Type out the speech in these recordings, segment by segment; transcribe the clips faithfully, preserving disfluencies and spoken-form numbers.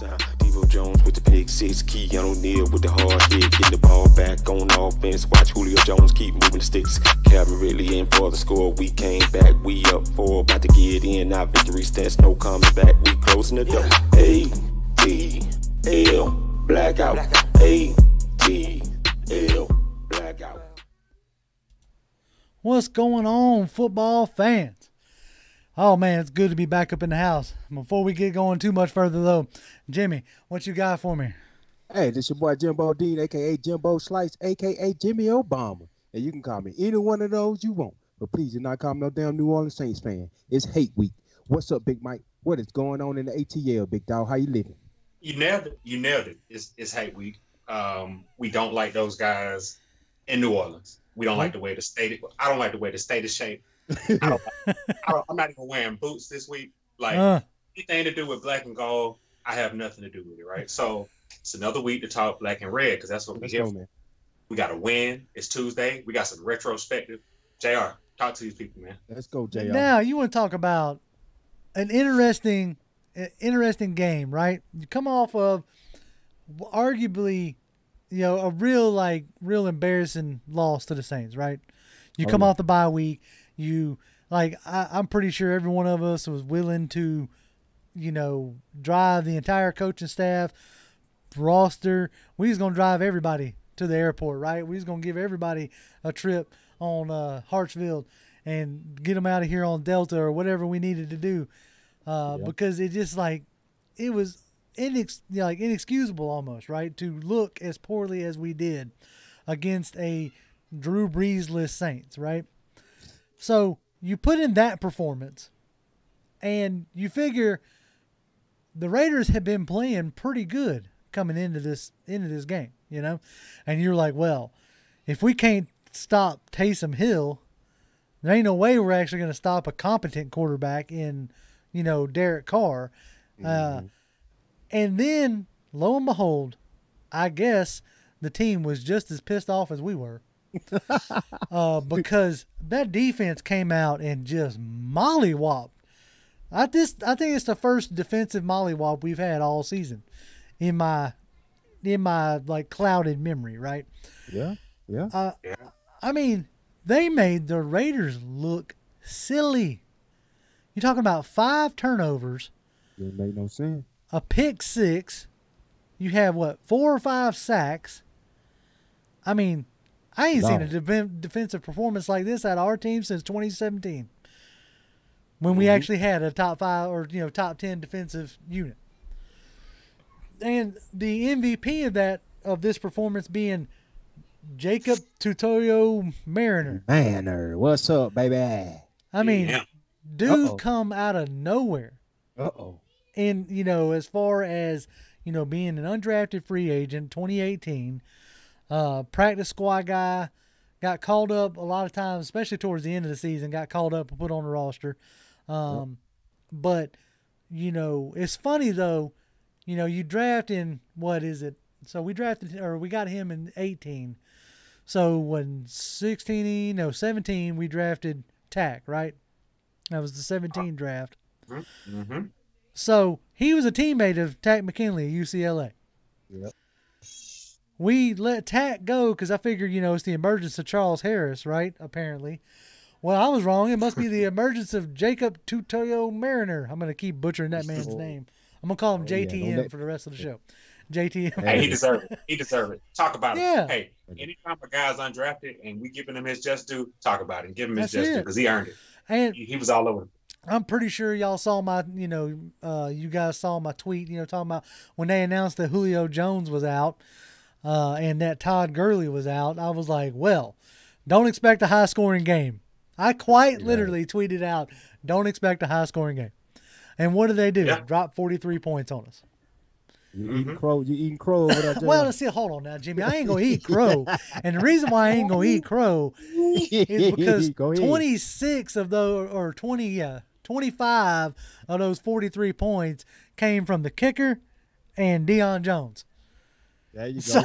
Devo Jones with the pick six, Keanu Neal with the hard hit, getting the ball back on offense. Watch Julio Jones keep moving the sticks. Calvin really in for the score. We came back, we up four, about to get in. Our victory stats, no coming back. We closing the door. A T L blackout. A T L blackout. What's going on, football fans? Oh, man, it's good to be back up in the house. Before we get going too much further, though, Jimmy, what you got for me? Hey, this your boy Jimbo Dean, a k a. Jimbo Slice, a k a. Jimmy Obama. And you can call me any one of those you want. But please do not call me no damn New Orleans Saints fan. It's hate week. What's up, Big Mike? What is going on in the A T L, Big Dog? How you living? You nailed it. You nailed it. It's, it's hate week. Um, we don't like those guys in New Orleans. We don't like the way the state – I don't like the way the state is shaped. I don't, I don't, I'm not even wearing boots this week. Like uh. anything to do with black and gold, I have nothing to do with it, right? So it's another week to talk black and red because that's what we're here for. We got to win. It's Tuesday. We got some retrospective. J R, talk to these people, man. Let's go, J R. Now you want to talk about an interesting, interesting game, right? You come off of arguably, you know, a real like real embarrassing loss to the Saints, right? You come oh, yeah. off the bye week. You like I, I'm pretty sure every one of us was willing to, you know, drive the entire coaching staff, roster. We was gonna drive everybody to the airport, right? We was gonna give everybody a trip on uh, Hartsfield and get them out of here on Delta or whatever we needed to do, uh, yep. because it just like it was inex you know, like inexcusable almost, right? To look as poorly as we did against a Drew Brees-less Saints, right? So you put in that performance, and you figure the Raiders have been playing pretty good coming into this into this game, you know, and you're like, well, if we can't stop Taysom Hill, there ain't no way we're actually going to stop a competent quarterback in, you know, Derek Carr. Mm-hmm. Uh, and then, lo and behold, I guess the team was just as pissed off as we were. uh, because that defense came out and just mollywopped. I just I think it's the first defensive mollywop we've had all season, in my in my like clouded memory, right? Yeah, yeah. Uh, yeah. I mean, they made the Raiders look silly. You're talking about five turnovers. Didn't make no sense. A pick six. You have what, four or five sacks. I mean, I ain't no. seen a de defensive performance like this out of our team since twenty seventeen, when mm-hmm. we actually had a top five or you know top ten defensive unit. And the M V P of that of this performance being Jacob Tuioti-Mariner. Mariner, what's up, baby? I mean, yeah. dude, uh-oh. come out of nowhere. Uh oh. And you know, as far as you know, being an undrafted free agent, twenty eighteen. Uh, practice squad guy, got called up a lot of times, especially towards the end of the season, got called up and put on the roster. Um, yep. But, you know, it's funny, though, you know, you draft in, what is it? So we drafted, or we got him in eighteen. So when sixteen, no, seventeen, we drafted Tack, right? That was the seventeen draft. Mm-hmm. So he was a teammate of Tack McKinley at U C L A. Yep. We let Tack go because I figured, you know, it's the emergence of Charles Harris, right? Apparently. Well, I was wrong. It must be the emergence of Jacob Tuioti-Mariner. I'm going to keep butchering that man's name. I'm going to call him J T M yeah, for the rest of the show. J T M. Hey, he deserves it. He deserves it. Talk about yeah. it. Hey, anytime a guy's undrafted and we giving him his just due, talk about it and give him his That's just it. due because he earned it. And he, he was all over it. I'm pretty sure y'all saw my, you know, uh, you guys saw my tweet, you know, talking about when they announced that Julio Jones was out. Uh, and that Todd Gurly was out. I was like, well, don't expect a high-scoring game. I quite yeah. literally tweeted out, don't expect a high-scoring game. And what did they do? Yeah. Drop forty-three points on us. You mm-hmm. eating crow? You eating crow over there? Well, let's see. Hold on now, Jimmy. I ain't gonna eat crow, and the reason why I ain't gonna eat crow is because twenty-six of those, or twenty, yeah, twenty-five of those forty-three points came from the kicker and Deion Jones. There you go. So,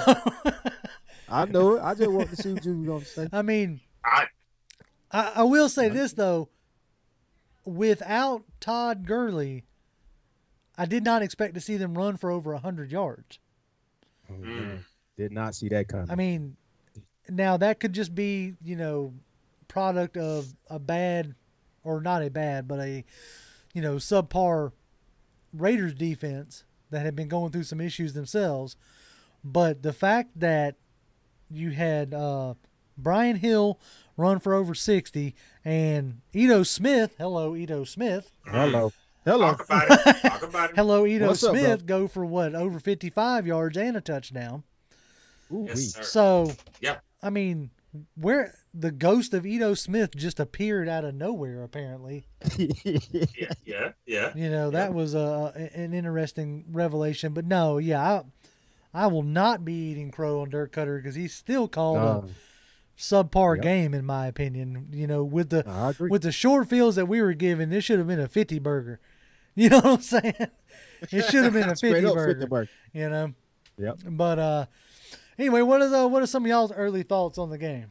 I know it. I just want to see what you were going to say. I mean, I, I, I will say this, though. Without Todd Gurley, I did not expect to see them run for over one hundred yards. Oh, man. Did not see that coming. I mean, now that could just be, you know, product of a bad, or not a bad, but a, you know, subpar Raiders defense that had been going through some issues themselves. But the fact that you had uh, Brian Hill run for over sixty and Ito Smith, hello, Ito Smith. Hello. Hello. Talk about it. Talk about it. Hello, Ito What's up, Smith bro? go for what, over fifty-five yards and a touchdown. Ooh, Yes, sir. So, yeah. I mean, where the ghost of Ito Smith just appeared out of nowhere, apparently. Yeah. Yeah. Yeah. You know, that was a, an interesting revelation. But no, yeah, I, I will not be eating crow on Dirk Cutter because he's still called No. a subpar Yep. game, in my opinion. You know, with the I agree. with the short fields that we were given, this should have been a fifty burger. You know what I'm saying? It should have been a Straight fifty up burger. fifty burger. You know. Yep. But uh, anyway, what is uh, what are some of y'all's early thoughts on the game?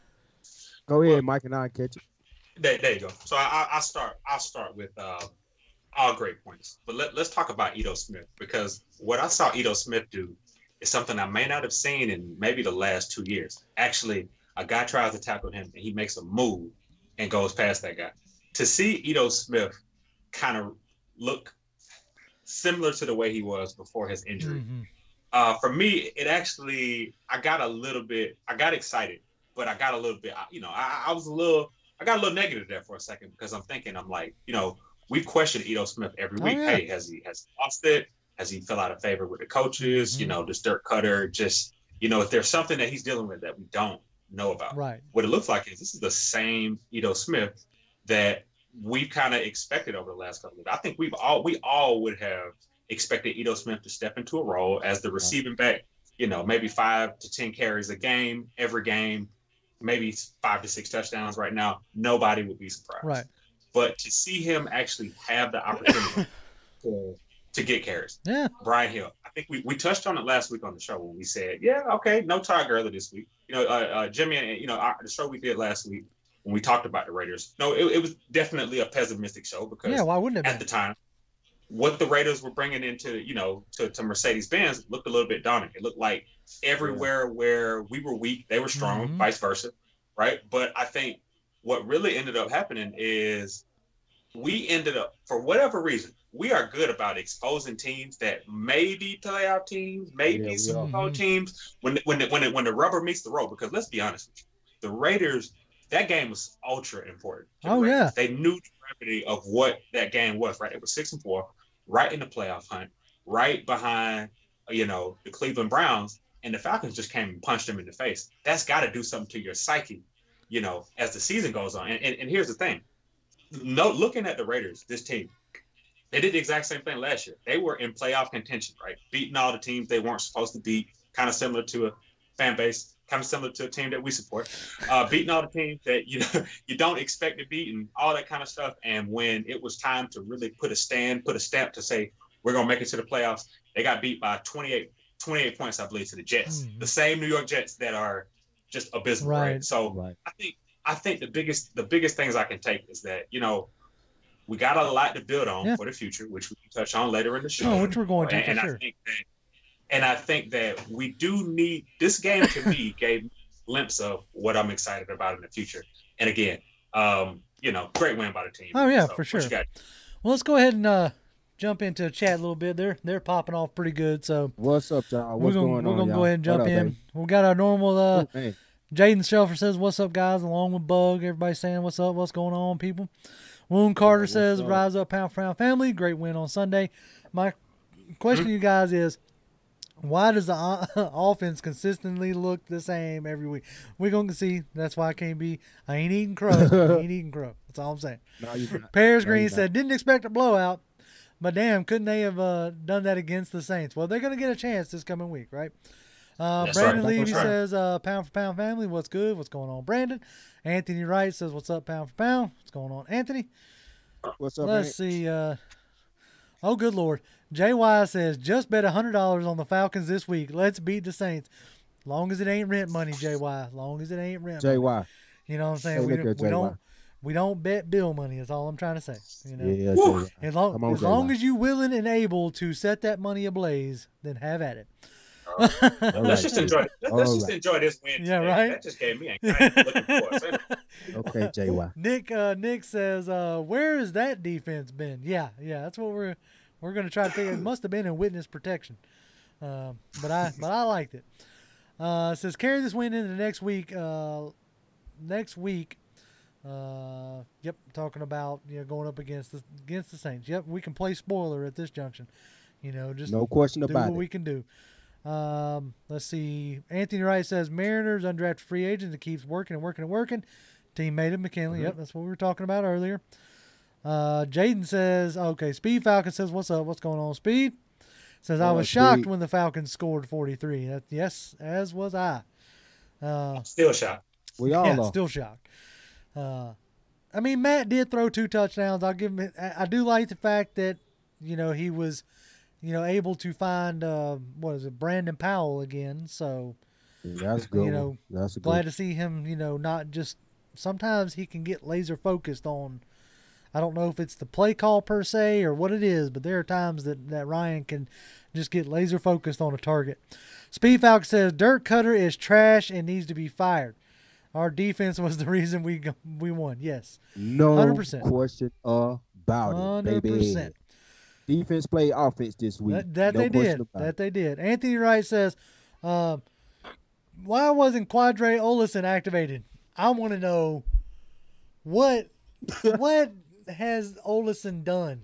Go ahead, Mike, and I'll catch it. There, there you go. So I, I, I'll start. I'll start with uh, all great points. But let, let's talk about Ito Smith, because what I saw Ito Smith do is something I may not have seen in maybe the last two years. Actually, a guy tries to tackle him and he makes a move and goes past that guy. To see Ito Smith kind of look similar to the way he was before his injury. Mm-hmm. Uh, for me, it actually, I got a little bit, I got excited, but I got a little bit, you know, I, I was a little, I got a little negative there for a second because I'm thinking, I'm like, you know, we've questioned Ito Smith every Oh, week. yeah. Hey, has he has he lost it? Has he fell out of favor with the coaches? Mm-hmm. You know, this Dirk Cutter, just, you know, if there's something that he's dealing with that we don't know about. Right. What it looks like is this is the same Ito Smith that we've kind of expected over the last couple of years. I think we've all, we all would have expected Ito Smith to step into a role as the receiving back, you know, maybe five to ten carries a game, every game, maybe five to six touchdowns right now. Nobody would be surprised. Right. But to see him actually have the opportunity to, to get carries. Yeah. Brian Hill, I think we, we touched on it last week on the show when we said, yeah, okay, no Todd Gurley this week. You know, uh, uh, Jimmy, and you know, our, the show we did last week when we talked about the Raiders. No, it, it was definitely a pessimistic show because Yeah, why wouldn't it at be? the time, what the Raiders were bringing into, you know, to, to Mercedes-Benz looked a little bit daunting. It looked like everywhere where we were weak, they were strong, Mhm. vice versa, right? But I think what really ended up happening is we ended up, for whatever reason, we are good about exposing teams that may be playoff teams, maybe Yeah, we Super are. Bowl Mhm. teams, when when the, when the, when the rubber meets the road. Because let's be honest with you, the Raiders, that game was ultra important. to the Oh, Raiders. yeah. They knew the gravity of what that game was, right? It was six and four, right in the playoff hunt, right behind, you know, the Cleveland Browns, and the Falcons just came and punched them in the face. That's got to do something to your psyche, you know, as the season goes on. And, and, and here's the thing. No, looking at the Raiders, this team, they did the exact same thing last year. They were in playoff contention, right? Beating all the teams they weren't supposed to beat, kind of similar to a fan base, kind of similar to a team that we support. Uh, beating all the teams that you know you don't expect to beat and all that kind of stuff. And when it was time to really put a stand, put a stamp to say we're gonna make it to the playoffs, they got beat by twenty-eight, twenty-eight points, I believe, to the Jets. Mhm. The same New York Jets that are just abysmal, right? Right. So Right. I think I think the biggest the biggest things I can take is that, you know, we got a lot to build on Yeah. for the future, which we can touch on later in the show. Oh, which we're going to, and, for and sure. I think that, and I think that we do need this game to me gave me a glimpse of what I'm excited about in the future. And again, um, you know, great win by the team. Oh, yeah, So, for what sure. you got? Well, let's go ahead and uh, jump into chat a little bit. They're they're popping off pretty good, so What's up, y'all? we're What's gonna going we're on, gonna y'all? go ahead and What jump up, in. baby? We got our normal. Uh, Ooh, man. Jaden Shelfer says, "What's up, guys?" Along with Bug, everybody saying, "What's up? What's going on, people?" Wound Carter What's says, up? "Rise up, pound for pound family. Great win on Sunday." My question to you guys is, why does the o- offense consistently look the same every week? We're going to see. That's why I can't be. I ain't eating crow. I ain't eating crow. That's all I'm saying. No, you're not. Paris No, Green you're said, didn't expect a blowout, but damn, couldn't they have uh, done that against the Saints? Well, they're going to get a chance this coming week, right? Uh, That's Brandon right. Levy That's right. says, uh, pound for pound family, what's good? What's going on, Brandon? Anthony Wright says, what's up, pound for pound? What's going on, Anthony? What's up, Let's man? see. Uh, oh, good Lord. J Y says, just bet one hundred dollars on the Falcons this week. Let's beat the Saints. Long as it ain't rent money, J Y. Long as it ain't rent money. J Y. You know what I'm saying? Hey, we look don't, at we J Y. don't We don't bet bill money. Is all I'm trying to say. You know, Yeah, J-Y. as long Come on, as long J Y. as you willing and able to set that money ablaze, then have at it. All right. All Let's right, just J Y. enjoy it. Let's, All let's just right. enjoy this win. Yeah, today. right? That just gave me anxiety looking for us. ain't it? Okay, J Y. Nick uh, Nick says, uh, "Where has that defense been?" Yeah, yeah, that's what we're we're gonna try to figure. It must have been in witness protection, uh, but I but I liked it. Uh, it says carry this win into next week. Uh, next week, uh, yep, talking about you know going up against the against the Saints. Yep, we can play spoiler at this junction. You know, just No question do about what it. we can do. Um, let's see. Anthony Wright says Mariners undrafted free agent that keeps working and working and working. Teammate of McKinley. Mm-hmm. Yep, that's what we were talking about earlier. Uh, Jaden says, okay, Speed Falcon says, what's up? What's going on, Speed? Says, I Oh, was shocked Speed. when the Falcons scored forty-three. That, yes, as was I. Uh, Still shocked. We all yeah, are. still shocked. Uh, I mean, Matt did throw two touchdowns. I'll give him. I, I do like the fact that you know he was, you know, able to find uh, what is it, Brandon Powell again. So That's good. you know, That's a good. glad to see him. You know, not just sometimes he can get laser focused on. I don't know if it's the play call per se or what it is, but there are times that, that Ryan can just get laser focused on a target. Speed Falcon says Dirk Cutter is trash and needs to be fired. Our defense was the reason we we won. Yes, No one hundred percent. question about one it, hundred baby. percent. Defense played offense this week. That, that no they question did. about That it. they did. Anthony Wright says, uh, why wasn't Quadre Olison activated? I want to know what what has Olison done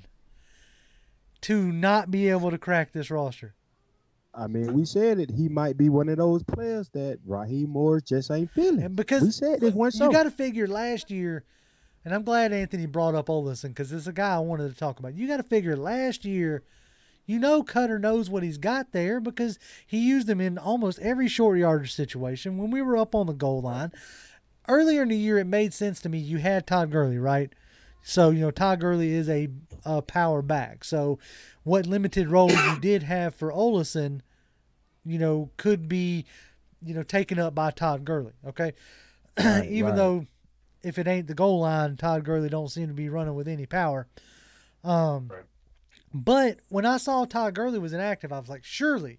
to not be able to crack this roster? I mean, we said it. He might be one of those players that Raheem Morris just ain't feeling. And because we said this one show. you got to figure last year, and I'm glad Anthony brought up Olison because it's a guy I wanted to talk about. You got to figure last year, you know, Cutter knows what he's got there because he used him in almost every short yardage situation when we were up on the goal line. Earlier in the year, it made sense to me. You had Todd Gurley, right? So, you know, Todd Gurley is a, a power back. So what limited role you did have for Olison, you know, could be, you know, taken up by Todd Gurley, okay? Right, Even right. though if it ain't the goal line, Todd Gurley don't seem to be running with any power. Um, Right. But when I saw Todd Gurley was inactive, I was like, surely,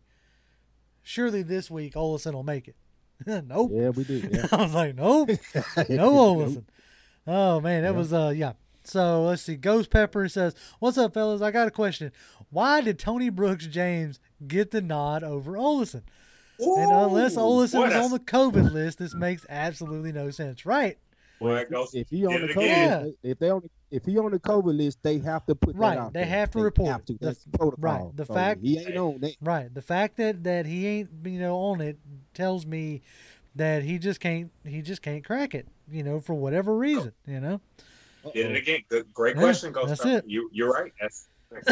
surely this week Olison will make it. Nope. Yeah, we did. Yeah. I was like, nope. No Olison. Oh, man, that Yeah. was, uh, yeah. So let's see. Ghost Pepper says, what's up, fellas? I got a question. Why did Tony Brooks James get the nod over Olison? And unless Ooh, Olison boy, was that's- on the COVID list, this makes absolutely no sense. Right. Boy, it goes- If he on did the it COVID again. list, if they on the, if he on the COVID list, they have to put Right, that out they there. have to They report have it. to. The- That's protocol. right, the So fact- he ain't on that. Right. The fact that, that he ain't, you know, on it tells me that he just can't, he just can't crack it, you know, for whatever reason, you know? Did it again. Good, great Yeah, question, Ghost. that's Pepper. it. You, you're right. That's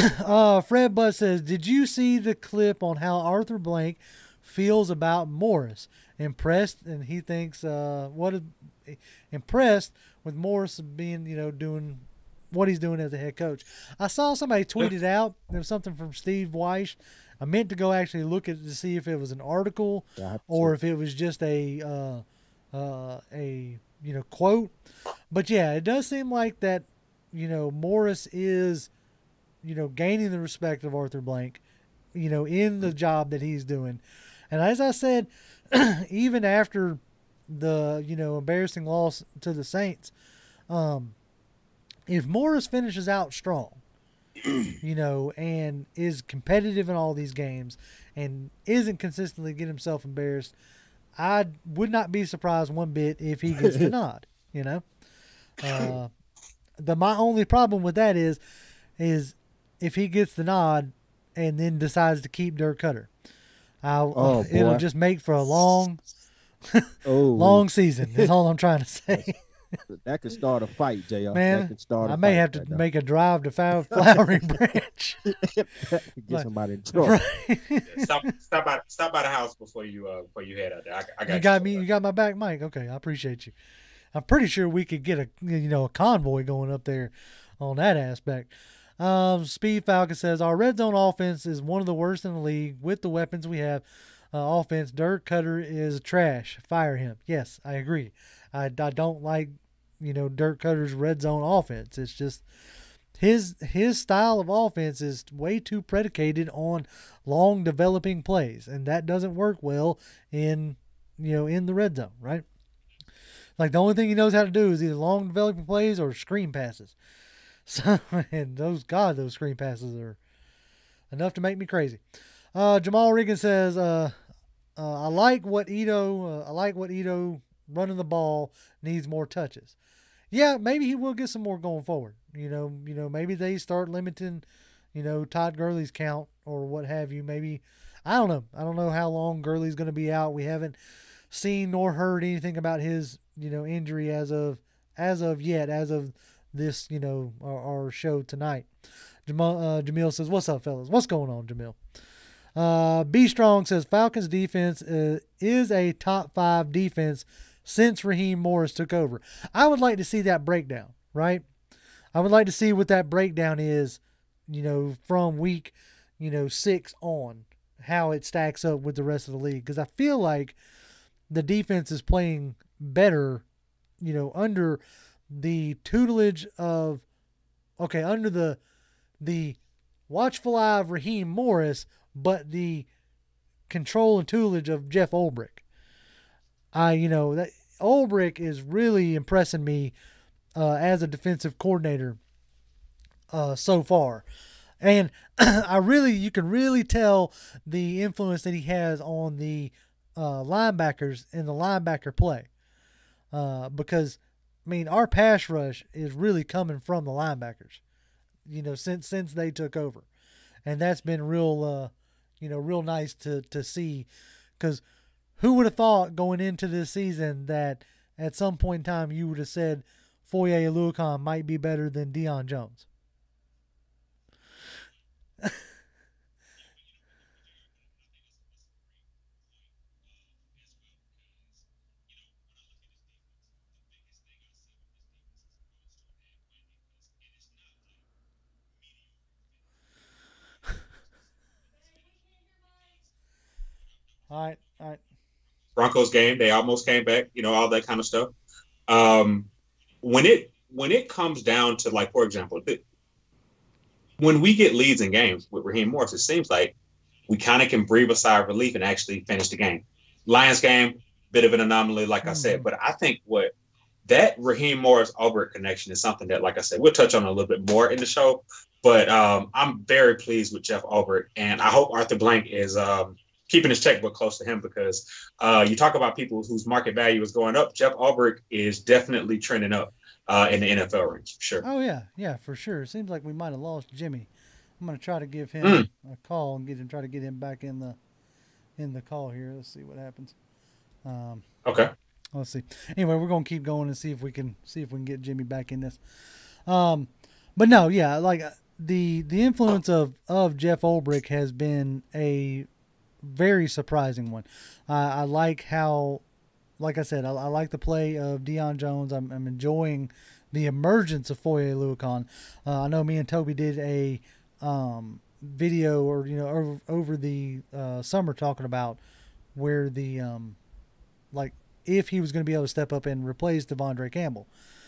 Uh, Fred Butt says, did you see the clip on how Arthur Blank feels about Morris? Impressed, and he thinks, uh, what is, impressed with Morris being, you know, doing what he's doing as a head coach. I saw somebody tweet it out. There was something from Steve Weish. I meant to go actually look at it to see if it was an article Yeah, I have to or check. if it was just a, uh, uh, a, you know, quote. But yeah, it does seem like that, you know, Morris is, you know, gaining the respect of Arthur Blank, you know, in the job that he's doing. And as I said, even after the, you know, embarrassing loss to the Saints, um, if Morris finishes out strong, you know, and is competitive in all these games and isn't consistently getting himself embarrassed, I would not be surprised one bit if he gets the nod, you know. Uh, the my only problem with that is, is if he gets the nod and then decides to keep Dirk Cutter, I'll, Oh, it'll boy. just make for a long, Oh, long season. Is all I'm trying to say. that could start a fight, J R. Man, that could start a I may fight have to right there. make a drive to Flow- Flowering Branch. Get like- somebody in trouble. Right. stop. Stop by. Stop by the house before you. Uh, before you head out there. I, I got You got me. You got my back, Mike. Okay, I appreciate you. I'm pretty sure we could get a you know a convoy going up there on that aspect. Um, Speed Falcon says our red zone offense is one of the worst in the league with the weapons we have. Uh, offense, Dirk Cutter is trash. Fire him. Yes, I agree. I, I don't like you know, Dirk Cutter's red zone offense. It's just his his style of offense is way too predicated on long developing plays, and that doesn't work well in, you know, in the red zone, right? Like, the only thing he knows how to do is either long developing plays or screen passes. So, and those, God, those screen passes are enough to make me crazy. Uh, Jamal Regan says, uh, uh, I like what Ito, uh, I like what Ito running the ball, needs more touches. Yeah, maybe he will get some more going forward. You know, you know, maybe they start limiting, you know, Todd Gurley's count or what have you. Maybe, I don't know. I don't know how long Gurley's going to be out. We haven't seen nor heard anything about his, you know, injury as of as of yet, as of this, you know, our, our show tonight. Jamal, uh, Jamil says, "What's up, fellas? What's going on, Jamil?" Uh, B Strong says Falcons defense uh, is a top five defense since Raheem Morris took over. I would like to see that breakdown, right? I would like to see what that breakdown is, you know, from week, you know, six on, how it stacks up with the rest of the league. Because I feel like the defense is playing better, you know, under the tutelage of, okay, under the the watchful eye of Raheem Morris, but the control and tutelage of Jeff Ulbrich. I, you know, that Ulbrich is really impressing me uh, as a defensive coordinator uh, so far. And I really, you can really tell the influence that he has on the uh, linebackers in the linebacker play. Uh, because, I mean, our pass rush is really coming from the linebackers, you know, since since they took over. And that's been real, uh, you know, real nice to, to see. Because who would have thought going into this season that at some point in time you would have said Foye Oluokun might be better than Deion Jones? All right, all right. Broncos game, they almost came back, you know, all that kind of stuff. Um, when it when it comes down to, like, for example, the, when we get leads in games with Raheem Morris, it seems like we kind of can breathe a sigh of relief and actually finish the game. Lions game, bit of an anomaly, like mm-hmm. I said, but I think what that Raheem Morris Ulbrich connection is something that, like I said, we'll touch on a little bit more in the show. But um, I'm very pleased with Jeff Ulbrich, and I hope Arthur Blank is um, keeping his checkbook close to him, because uh, you talk about people whose market value is going up. Jeff Ulbrich is definitely trending up uh, in the N F L range, for sure. Oh, yeah, yeah, for sure. It seems like we might have lost Jimmy. I'm going to try to give him mm. a call and get him, try to get him back in the in the call here. Let's see what happens. Um, okay. Let's see. Anyway, we're going to keep going and see if we can see if we can get Jimmy back in this. Um, but no, yeah, like the the influence of of Jeff Ulbrich has been a very surprising one. Uh, I like how, like I said, I, I like the play of Deion Jones. I'm, I'm enjoying the emergence of Foye Oluokun. Uh, I know me and Toby did a um, video, or you know, over, over the uh, summer, talking about where the um, like if he was going to be able to step up and replace Devondre Campbell,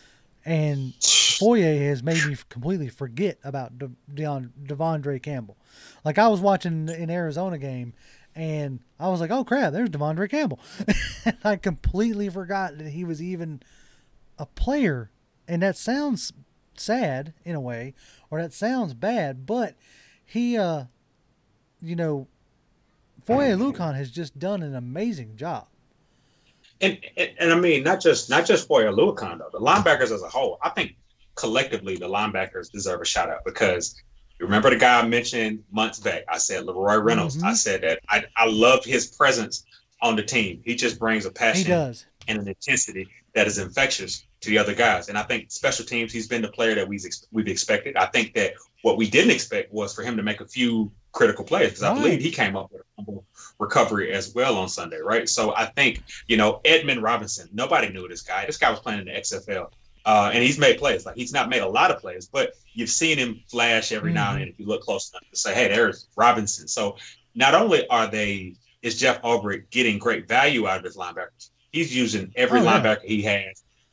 and Foye has made me completely forget about De- Deon- Devondre Campbell. Like, I was watching an Arizona game, and I was like, oh, crap, there's Devondre Campbell. And I completely forgot that he was even a player. And that sounds sad in a way, or that sounds bad, but he, uh, you know, Foye Oluokun has just done an amazing job. And, and and I mean, not just not just Foye Oluokun, though. The linebackers as a whole, I think collectively the linebackers deserve a shout out, because you remember the guy I mentioned months back? I said Leroy Reynolds. Mm-hmm. I said that I, I loved his presence on the team. He just brings a passion he does. and an intensity that is infectious to the other guys. And I think special teams, he's been the player that we've, we've expected. I think that what we didn't expect was for him to make a few critical plays, because right. I believe he came up with a humble recovery as well on Sunday, right? So I think, you know, Edmund Robinson, nobody knew this guy. This guy was playing in the X F L. Uh, and he's made plays. Like, he's not made a lot of plays, but you've seen him flash every mm-hmm. now and then if you look close enough to say, hey, there's Robinson. So not only are they, is Jeff Ulbrich getting great value out of his linebackers, he's using every oh, linebacker yeah. he has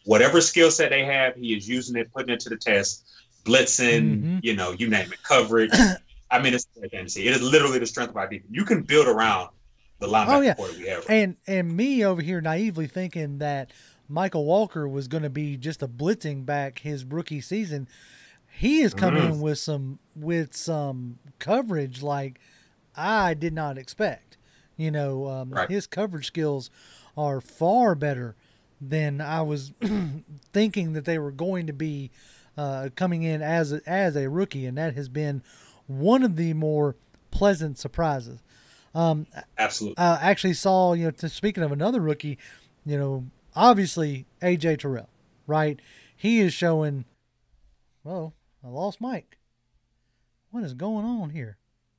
whatever skill set they have, he is using it, putting it to the test, blitzing, mm-hmm. you know, you name it, coverage. I mean, it's fantasy. It is literally the strength of our defense. You can build around the linebacker oh, yeah. core that we have. And and me over here naively thinking that Michael Walker was going to be just a blitzing back his rookie season. He has come mm-hmm. in with some with some coverage like I did not expect. You know, um, right. his coverage skills are far better than I was thinking that they were going to be uh, coming in as a, as a rookie, and that has been one of the more pleasant surprises. Um, Absolutely. I actually saw, you know, to, speaking of another rookie, you know, obviously A J Terrell, right? He is showing. Whoa, I lost Mike. What is going on here?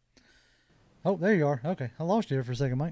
Oh, there you are. Okay, I lost you there for a second, Mike.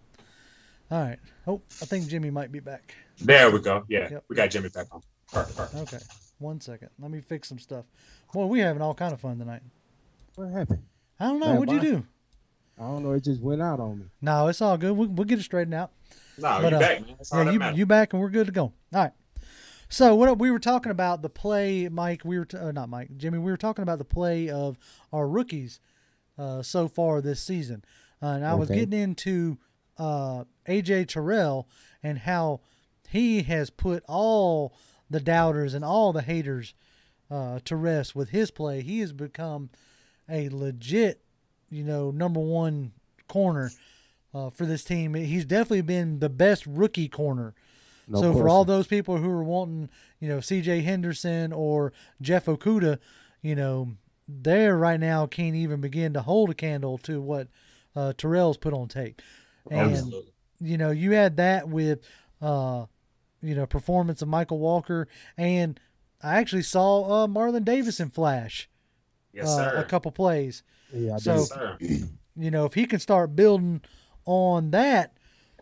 All right. Oh, I think Jimmy might be back. There we go. Yeah, yep. we got Jimmy back on. Perfect, perfect. Okay, one second. Let me fix some stuff. Boy, we having all kind of fun tonight. What happened? I don't know. Man, What'd you do? I don't know. It just went out on me. No, it's all good. We'll, we'll get it straightened out. No, you uh, back, man. That's all yeah, that you, matters. you back, and we're good to go. All right. So what we were talking about the play, Mike. We were t- uh, not Mike, Jimmy. We were talking about the play of our rookies uh, so far this season, uh, and I okay. was getting into uh, A J Terrell and how he has put all the doubters and all the haters uh, to rest with his play. He has become a legit, you know, number one corner uh, for this team. He's definitely been the best rookie corner. No so for all those people who are wanting, you know, C J Henderson or Jeff Okudah, you know, they right now can't even begin to hold a candle to what uh, Terrell's put on tape. And, Absolutely. you know, you had that with, uh, you know, performance of Michael Walker. And I actually saw uh, Marlon Davison flash yes, uh, sir. a couple plays. Yeah, I so, yes, sir. you know, if he can start building on that,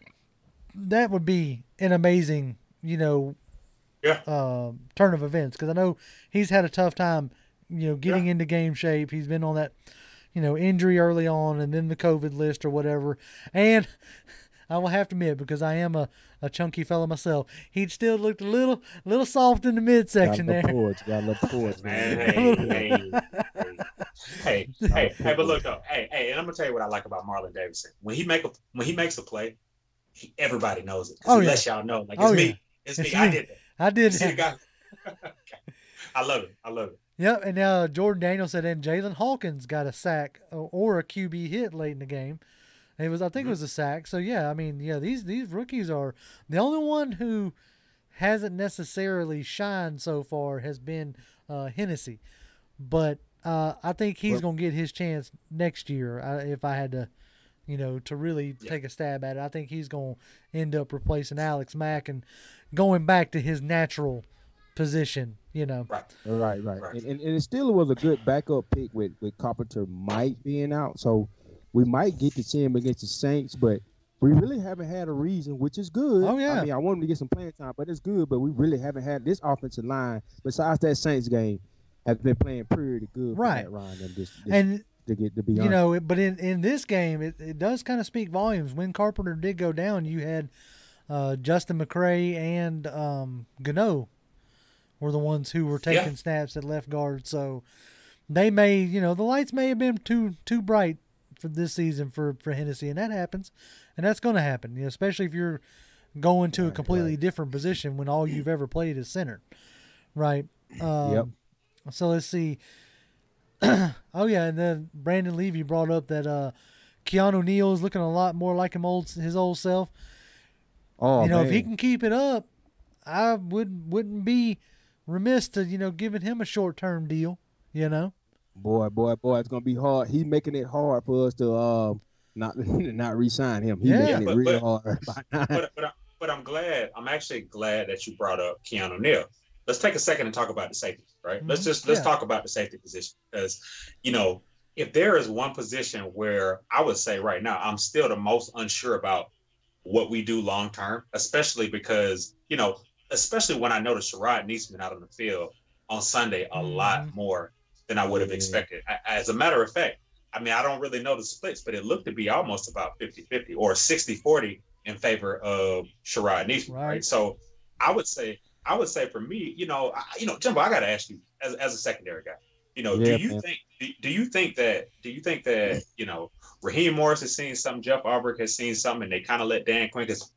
that would be an amazing, you know, yeah. uh, turn of events. Because I know he's had a tough time, you know, getting yeah. into game shape. He's been on that, you know, injury early on and then the COVID list or whatever. And I will have to admit, because I am a, a chunky fella myself, he still looked a little little soft in the midsection there. Got a little got a little porch, man. Hey, hey, hey, hey, hey, hey, but look though, hey, hey, and I'm gonna tell you what I like about Marlon Davison. When he make a when he makes a play, he, everybody knows it. Oh he yeah. lets y'all know, like it's oh, me, yeah. it's, it's me. me. I did that. I did that. that. okay. I love it. I love it. Yep, and now uh, Jordan Daniels said, and Jalen Hawkins got a sack or a Q B hit late in the game. It was, I think, mm-hmm. it was a sack. So yeah, I mean, yeah, these these rookies are the only one who hasn't necessarily shined so far has been uh, Hennessy, but uh, I think he's well, gonna get his chance next year. I, if I had to, you know, to really yeah. take a stab at it, I think he's gonna end up replacing Alex Mack and going back to his natural position. You know, right, right, right, right. And, and, and it still was a good backup pick with with Carpenter Mike being out, so. We might get to see him against the Saints, but we really haven't had a reason, which is good. Oh, yeah. I mean, I want him to get some playing time, but it's good. But we really haven't had this offensive line, besides that Saints game, has been playing pretty good right. for Matt Ryan and this, this, and to get to be you honest. know, but in, in this game, it, it does kind of speak volumes. When Carpenter did go down, you had uh, Justin McCray and um, Gano were the ones who were taking yeah. snaps at left guard. So they may, you know, the lights may have been too too bright for this season for, for Hennessy, and that happens, and that's going to happen, you know, especially if you're going to right, a completely right. different position when all you've ever played is center, right? Um, yep. So let's see. oh, yeah, and then Brandon Levy brought up that uh, Keanu Neal is looking a lot more like him old his old self. Oh, you know, man. if he can keep it up, I would, wouldn't be remiss to, you know, giving him a short-term deal, you know? Boy, boy, boy, it's gonna be hard. He's making it hard for us to um not not re-sign him. He's yeah, making but, it real but, hard. but, but, but I'm glad. I'm actually glad that you brought up Keanu Neal. Let's take a second and talk about the safety, right? Mm-hmm. Let's just let's yeah. talk about the safety position, because you know, if there is one position where I would say right now I'm still the most unsure about what we do long term, especially because you know, especially when I noticed Sherrod Neesman out on the field on Sunday a mm-hmm. lot more than I would have expected. I, as a matter of fact, I mean, I don't really know the splits, but it looked to be almost about fifty-fifty or sixty forty in favor of Sherrod Neesman, right. right? So I would say I would say for me, you know, I, you know, Jimbo, I got to ask you as as a secondary guy, you know, Yeah, do you man. think do, do you think that do you think that you know Raheem Morris has seen something, Jeff Albrecht has seen something, and they kind of let Dan Quinn, because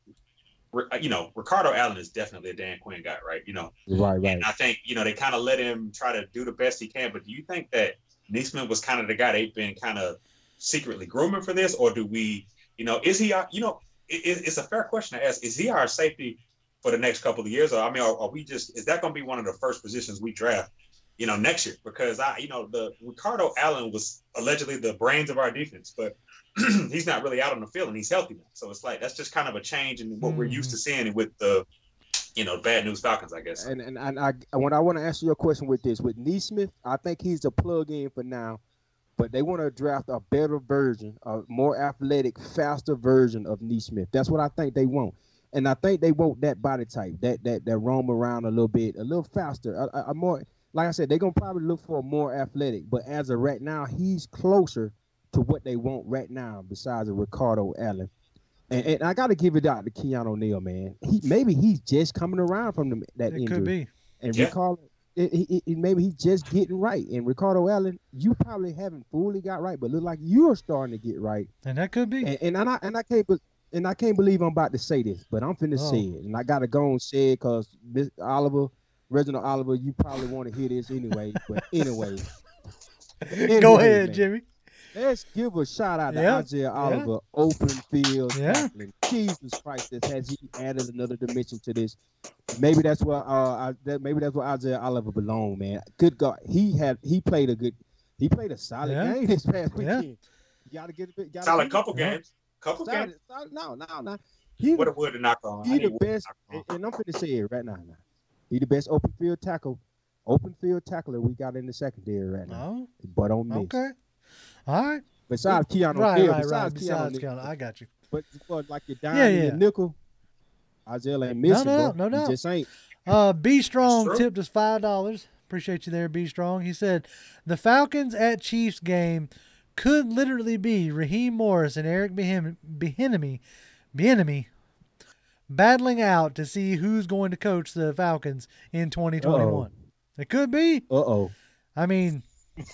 you know Ricardo Allen is definitely a Dan Quinn guy, right? You know, Right, right. and I think you know they kind of let him try to do the best he can. But do you think that Neesmith was kind of the guy they've been kind of secretly grooming for this, or do we, you know, is he, you know, it, it's a fair question to ask. Is he our safety for the next couple of years? Or I mean, are, are we just, is that going to be one of the first positions we draft, you know, next year? Because I, you know, the Ricardo Allen was allegedly the brains of our defense, but he's not really out on the field and he's healthy now. So it's like, that's just kind of a change in what mm. we're used to seeing with the, you know, bad news Falcons, I guess. And and, and I, when I want to answer your question with this, with Neesmith, I think he's a plug-in for now, but they want to draft a better version, a more athletic, faster version of Neesmith. That's what I think they want. And I think they want that body type, that that that roam around a little bit, a little faster, a, a, a more, like I said, they're going to probably look for a more athletic. But as of right now, he's closer to what they want right now, besides a Ricardo Allen. And, and I got to give it out to Keanu O'Neal, man. He Maybe he's just coming around from the, that it injury. Could be. And yeah. Ricardo, it, it, it, maybe he's just getting right. And Ricardo Allen, you probably haven't fully got right, but look like you're starting to get right. And that could be. And, and, and, I, and I can't And I can't believe I'm about to say this, but I'm finna oh. say it. And I got to go and say it because Oliver, Reginald Oliver, you probably want to hear this anyway. But anyway. anyway go ahead, man, Jimmy. Let's give a shout out to yeah. Isaiah Oliver, yeah. open field yeah. tackling. Jesus Christ, has he added another dimension to this? Maybe that's where uh, I, that, maybe that's where Isaiah Oliver belong, man. Good God, he had he played a good, he played a solid yeah. game this past weekend. Yeah. You gotta get a bit. Gotta solid get couple it. games. Couple solid, games. solid, no, no, no. He what a wood to knock on. He the best, and, and I'm gonna say it right now. now. He the best open field tackle, open field tackler we got in the secondary right now. Oh. But on me. Okay. All right. Besides Keanu right, O'Neal, right, besides, right. besides Keanu, Keanu, I got you. But, but like your dime yeah, and yeah. your nickel, Isaiah ain't missing, no, no, bro. No, no, He just ain't. Uh, B Strong tipped us five dollars. Appreciate you there, B Strong. He said the Falcons at Chiefs game could literally be Raheem Morris and Eric Bieniemy, Bieniemy battling out to see who's going to coach the Falcons in twenty twenty-one. Uh-oh. It could be. Uh oh. I mean,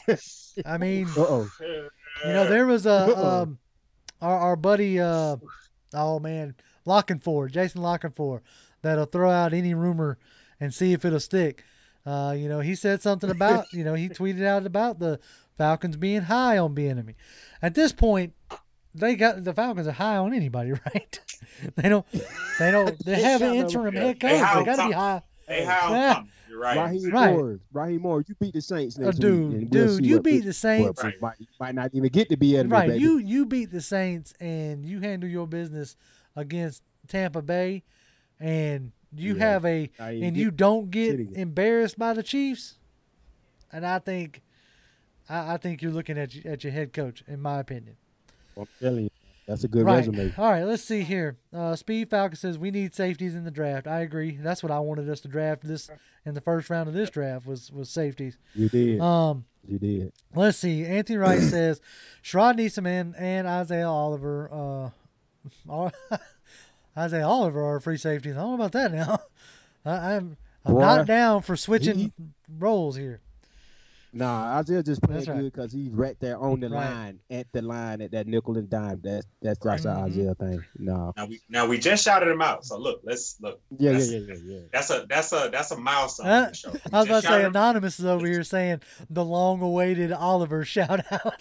I mean. Uh oh. You know, there was a um, our our buddy, uh, oh man, Lockenford, Jason Lockenford, that'll throw out any rumor and see if it'll stick. Uh, you know, he said something about, you know, he tweeted out about the Falcons being high on Bieniemy. At this point, they got the Falcons are high on anybody, right? they don't, they don't, they have an interim head coach. They, they got to be high. They high on something. You're right. Raheem right. Morris, Raheem Morris, you beat the Saints next uh, dude, week. Dude, we'll you what, beat the Saints. What, might, might not even get to be enemy, right. baby. You you beat the Saints and you handle your business against Tampa Bay, and you yeah, have a and you don't get embarrassed by the Chiefs. And I think, I, I think you're looking at at your head coach, in my opinion. I'm telling you, that's a good right. resume. All right, let's see here. Uh, Speed Falcon says we need safeties in the draft. I agree. That's what I wanted us to draft this in the first round of this draft was was safeties. You did. Um, you did. Let's see. Anthony Wright says Sherrod Neeson and Isaiah Oliver. Uh, are, Isaiah Oliver are free safeties. I don't know about that now. I, I'm I'm Boy, not down for switching he, roles here. Nah, Isaiah just playing right. good because he's right there on the right. line, at the line, at that nickel and dime. That's that's that's mm-hmm. an Isaiah thing. No. Now we now we just shouted him out. So look, let's look. Yeah, yeah, yeah, yeah, yeah. That's a that's a that's a milestone uh, on the show. I was about to say him. Anonymous is over here saying the long-awaited Oliver shout out.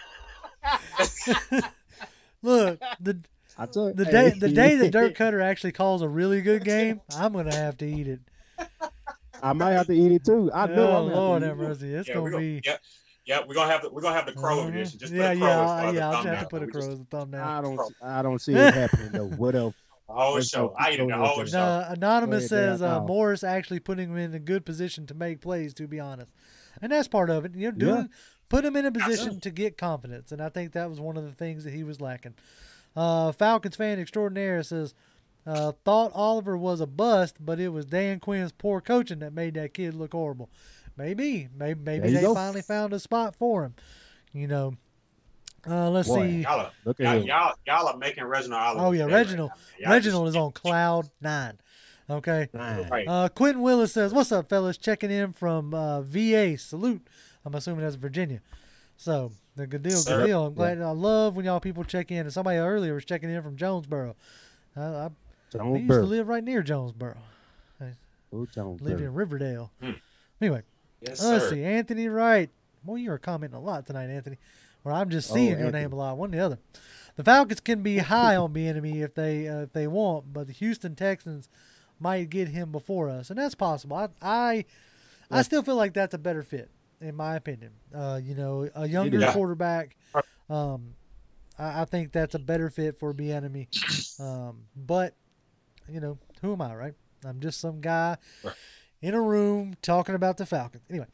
Look, the you, the hey. day the day that Dirk Cutter actually calls a really good game, I'm gonna have to eat it. I might have to eat it too. I know. Oh I'm Lord have have mercy, it's yeah, gonna, gonna be. Yeah, yeah, we're gonna have the we're gonna have the crow uh, edition. Just yeah, put a crow yeah, as yeah. the I'll have to thumbnail. put a We crow just- as a thumbnail. I don't. I don't see it happening though. What else? The whole show. I ate it the whole show. Uh, Anonymous Go ahead, says Dan. uh, Oh. Morris actually putting him in a good position to make plays. To be honest, and that's part of it. You know, doing Yeah. put him in a position to get confidence, and I think that was one of the things that he was lacking. Uh, Falcons fan extraordinaire says, uh, thought Oliver was a bust, but it was Dan Quinn's poor coaching that made that kid look horrible. Maybe, maybe, maybe they go. finally found a spot for him. You know, uh, let's Boy, see. Y'all are, Look at y'all, him. y'all, y'all are making Reginald Oliver. Oh yeah, day Reginald. right now. Y'all Reginald just- is on cloud nine. Okay. Right. Uh, Quentin Willis says, "What's up, fellas? Checking in from uh, V A. Salute. I'm assuming that's Virginia. So, the good deal, Sir. good deal. I'm glad. Yeah. I love when y'all people check in. And somebody earlier was checking in from Jonesboro. I, I, we used to Jonesboro. live right near Jonesboro. Oh, Jonesboro. Lived in Riverdale. Hmm. Anyway, Yes, let's sir. see. Anthony Wright. Well, you were commenting a lot tonight, Anthony. Or I'm just seeing Oh, your Anthony. name a lot. One or the other. The Falcons can be high on Bieniemy if they uh, if they want, but the Houston Texans might get him before us, and that's possible. I I, I still feel like that's a better fit, in my opinion. Uh, you know, a younger Yeah. quarterback. Um, I, I think that's a better fit for Bieniemy. Um, but you know, who am I, right? I'm just some guy Right. in a room talking about the Falcons. Anyway,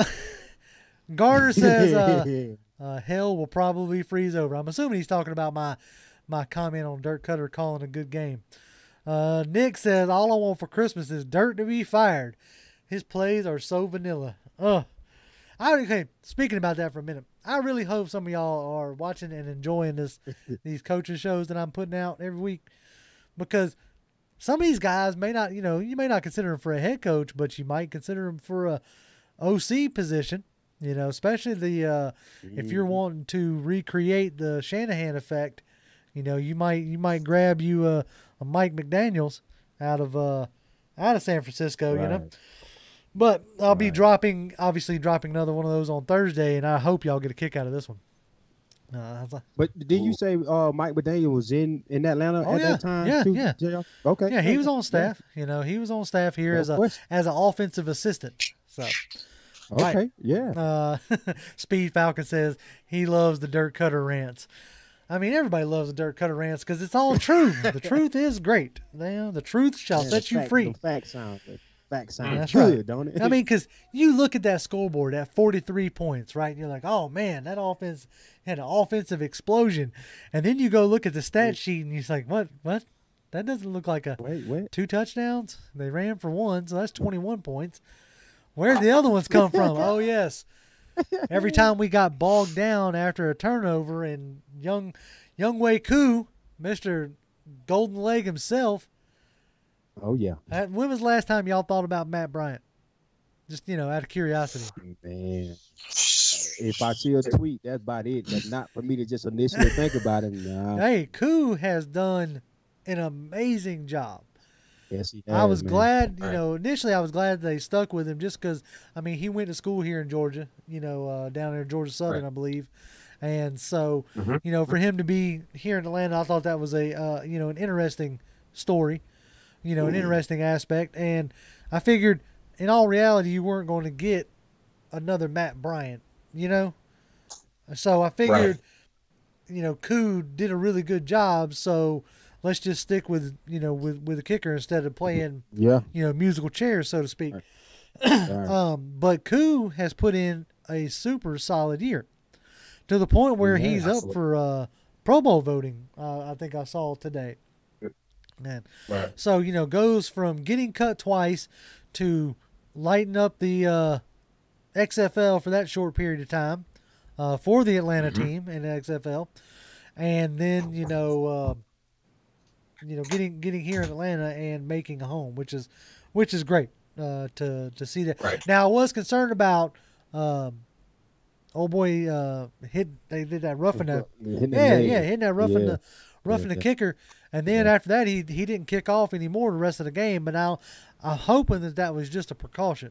Garner says, uh, uh, "Hell will probably freeze over." I'm assuming he's talking about my my comment on Dirk Cutter calling a good game. Uh, Nick says, "All I want for Christmas is Dirk to be fired. His plays are so vanilla." Ugh. I okay. Speaking about that for a minute, I really hope some of y'all are watching and enjoying this these coaching shows that I'm putting out every week, because some of these guys may not, you know, you may not consider them for a head coach, but you might consider them for a O C position. You know, especially the uh, if you're wanting to recreate the Shanahan effect, you know, you might you might grab you a, a Mike McDaniels out of uh, out of San Francisco, you know. Right. But I'll be Right. dropping, obviously dropping another one of those on Thursday, and I hope y'all get a kick out of this one. Uh, I was like, But did you say uh, Mike McDaniel was in, in Atlanta Oh, at yeah. that time? Yeah, too, yeah. J R? Okay. yeah, he was okay, on staff. You know, he was on staff here yeah. as Of a course. as an offensive assistant. So. Okay. Right. Yeah. Uh, Speed Falcon says he loves the Dirk Cutter rants. I mean, everybody loves the Dirk Cutter rants because it's all true. The truth is great. You know, the truth shall Yeah, set the you fact, free. The fact sound, the fact sound That's good, right. don't it? I mean, because you look at that scoreboard at forty-three points, right? You're like, oh man, that offense had an offensive explosion, and then you go look at the stat sheet and you're like, what? What? That doesn't look like a wait, wait. two touchdowns. They ran for one, so that's twenty-one points. Where'd the other ones come from? Oh, yes. Every time we got bogged down after a turnover, and young young Wei Koo, Mister Golden Leg himself, Oh yeah, uh, when was the last time y'all thought about Matt Bryant? Just, you know, out of curiosity. man. If I see a tweet, that's about it. That's not for me to just initially think about it. Nah. Hey, Koo has done an amazing job. Yes, he I has, was man. glad, you Right. know, initially I was glad they stuck with him just because, I mean, he went to school here in Georgia, you know, uh, down there in Georgia Southern, Right. I believe. And so, Mhm. you know, for him to be here in Atlanta, I thought that was a, uh, you know, an interesting story, you know, an interesting aspect. And I figured, in all reality, you weren't going to get another Matt Bryant, you know? So I figured, you know, Koo did a really good job, so let's just stick with, you know, with, with a kicker instead of playing, Yeah. you know, musical chairs, so to speak. Right. Um, but Koo has put in a super solid year to the point where Yeah, he's up absolutely. for uh, Pro Bowl voting. Uh, I think I saw today. Man, Right. so you know, goes from getting cut twice to lighting up the uh, X F L for that short period of time uh, for the Atlanta Mhm. team in the X F L, and then you know, uh, you know, getting getting here in Atlanta and making a home, which is which is great uh, to to see that. Right. Now, I was concerned about um, old boy uh, hit. They did that roughing the Hitting the yeah leg. yeah hitting that roughing Yeah. the roughing Yeah, the yeah. kicker, and then Yeah. after that he he didn't kick off anymore the rest of the game. But now I'm hoping that that was just a precaution.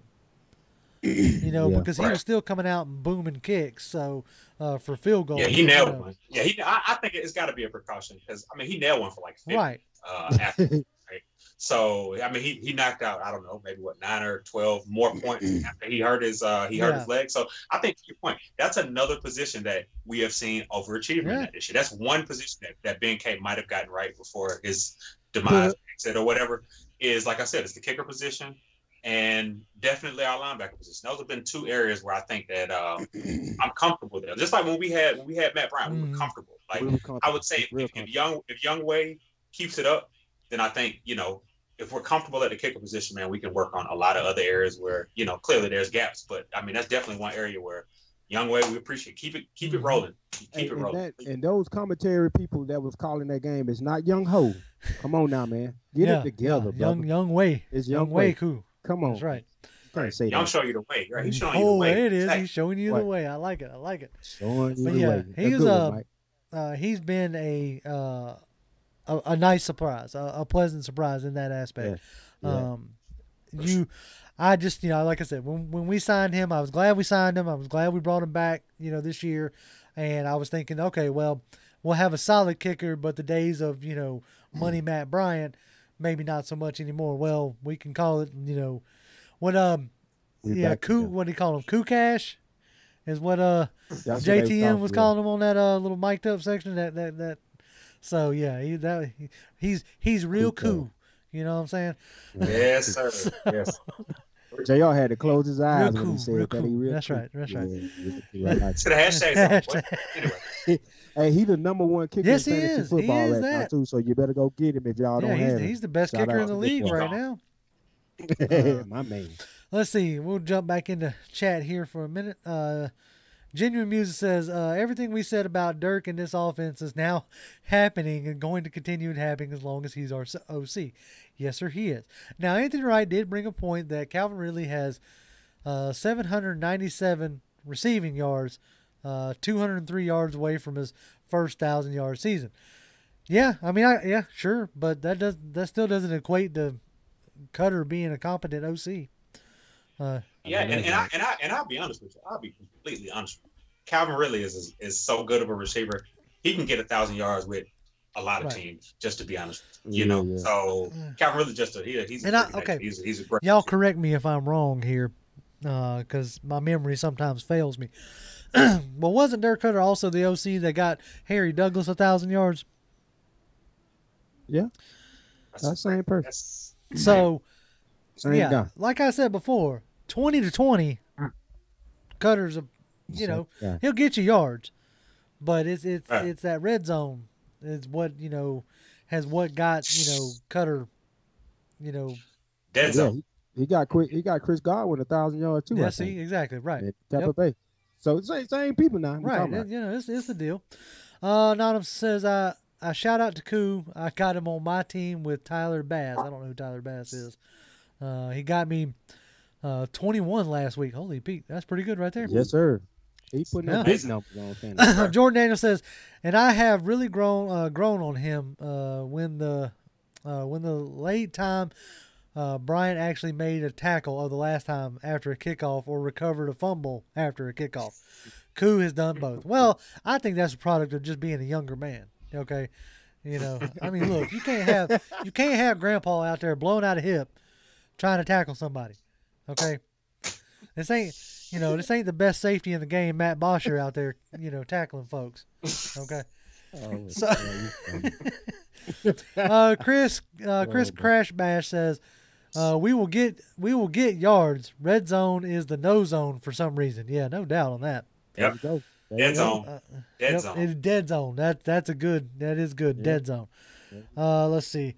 You know, Yeah. because he Right. was still coming out and booming kicks, so uh, for field goals. Yeah, he you nailed know. one. Yeah, he. I, I think it's got to be a precaution because I mean he nailed one for like fifty. Right. Uh, after, right? So I mean he he knocked out I don't know maybe what nine or twelve more points after he hurt his uh he hurt Yeah. his leg. So I think to your point, that's another position that we have seen overachievement Yeah. in that this year. That's one position that, that Ben K might have gotten right before his demise exit or whatever. Is like I said, it's the kicker position and definitely our linebacker position. Those have been two areas where I think that um, I'm comfortable there. Just like when we had when we had Matt Bryant, we Mhm. were comfortable. Like Real comfortable. I would say, Real if, if young if Young Wei keeps it up, then I think you know if we're comfortable at the kicker position, man, we can work on a lot of other areas where you know clearly there's gaps. But I mean that's definitely one area where Young Way, we appreciate. Keep it, keep it rolling. Keep and, it and rolling. That, and those commentary people that was calling that game is not Young Ho. Come on now, man. Get yeah, it together, yeah. brother. Young Young Way. It's Young, Young Way, Way. cool. Come on. That's right. Can't Right. say Young that. show you the way. Right? He's showing you Oh, the way. it is. Exactly. He's showing you Right. the way. I like it. I like it. Showing you But the yeah, way. he That's was good uh, one, Mike. uh, he's been a uh, a, a nice surprise, a, a pleasant surprise in that aspect. Yeah. Yeah. Um, you, I just you know, like I said, when when we signed him, I was glad we signed him. I was glad we brought him back, you know, this year, and I was thinking, okay, well, we'll have a solid kicker, but the days of you know Money Matt Bryant, maybe not so much anymore. Well, we can call it, you know, what um, We yeah, back Koo, together. what do you call him? Koo Cash, is what uh. That's what J they T M was talking calling him on that uh, little mic'd up section. That that that. So yeah, he that he, he's he's real Cool. cool. You know what I'm saying? Yes, sir. Yes. about. J R had to close his eyes when cool, he said real that. He cool. real That's cool. right, that's right. Yeah, real cool. To the hashtag. What? Anyway, Hey, he the number one kicker Yes, in he fantasy is. He football is right now that. too. So you better go get him if y'all Yeah, don't he's have the, him. he's the best Shout kicker out in the to league Nick right Wall. now. My man. Let's see. We'll jump back into chat here for a minute. Uh, Genuine Music says uh, everything we said about Dirk in this offense is now happening and going to continue happening as long as he's our O C. Yes, sir, he is. Now, Anthony Wright did bring a point that Calvin Ridley has uh, seven hundred ninety-seven receiving yards, uh, two hundred three yards away from his first thousand yard season. Yeah, I mean, I, yeah, sure, but that does that still doesn't equate to Cutter being a competent O C. Uh, yeah, and, and I and I and I'll be honest with you. I'll be completely honest with you. Calvin Ridley is, is is so good of a receiver. He can get a thousand yards with a lot of Right. teams. Just to be honest, you Yeah, know. yeah. So Calvin Ridley just a, he, he's a And I- freaking okay. he's a, he's a great. Y'all correct me if I'm wrong here, because my memory sometimes fails me. Well, wasn't Dirk Cutter also the O C that got Harry Douglas a thousand yards? Yeah, that's the same person. That's, So, Same yeah, guy. like I said before, twenty to twenty, Cutter's a, you know, Yeah. he'll get you yards, but it's it's Right. it's that red zone is what you know has what got you know Cutter, you know. dead Yeah, zone. he, he got quick. He got Chris Godwin a thousand yards too. Yeah, I see, think, exactly right. at Tampa Yep. Bay. So same same people now. we Right, talking it, about. you know, it's it's a deal. Uh, Nottingham says, I I shout out to Koo. I got him on my team with Tyler Bass. I don't know who Tyler Bass is. Uh, he got me uh twenty-one last week. Holy Pete, that's pretty good right there. Yes, sir. He putting Yeah. up big numbers on fantasy. Jordan Daniel says, and I have really grown uh, grown on him uh, when the uh, when the late time uh, Bryant actually made a tackle of the last time after a kickoff or recovered a fumble after a kickoff. Koo has done both. Well, I think that's a product of just being a younger man. Okay, you know, I mean, look, you can't have you can't have Grandpa out there blowing out a hip trying to tackle somebody. Okay, this ain't you know this ain't the best safety in the game. Matt Bosher out there, you know, tackling folks. Okay. Oh, So- yeah, you funny. Uh, Chris, uh, Chris Oh, boy. Crash Bash says, uh, "We will get, we will get yards. Red zone is the no zone for some reason. Yeah, no doubt on that. There Yep. you go. There Dead you go. zone. Uh, Dead yep, zone. it's dead zone. That that's a good. That is good. Yeah. Dead zone. Yeah. Uh, let's see.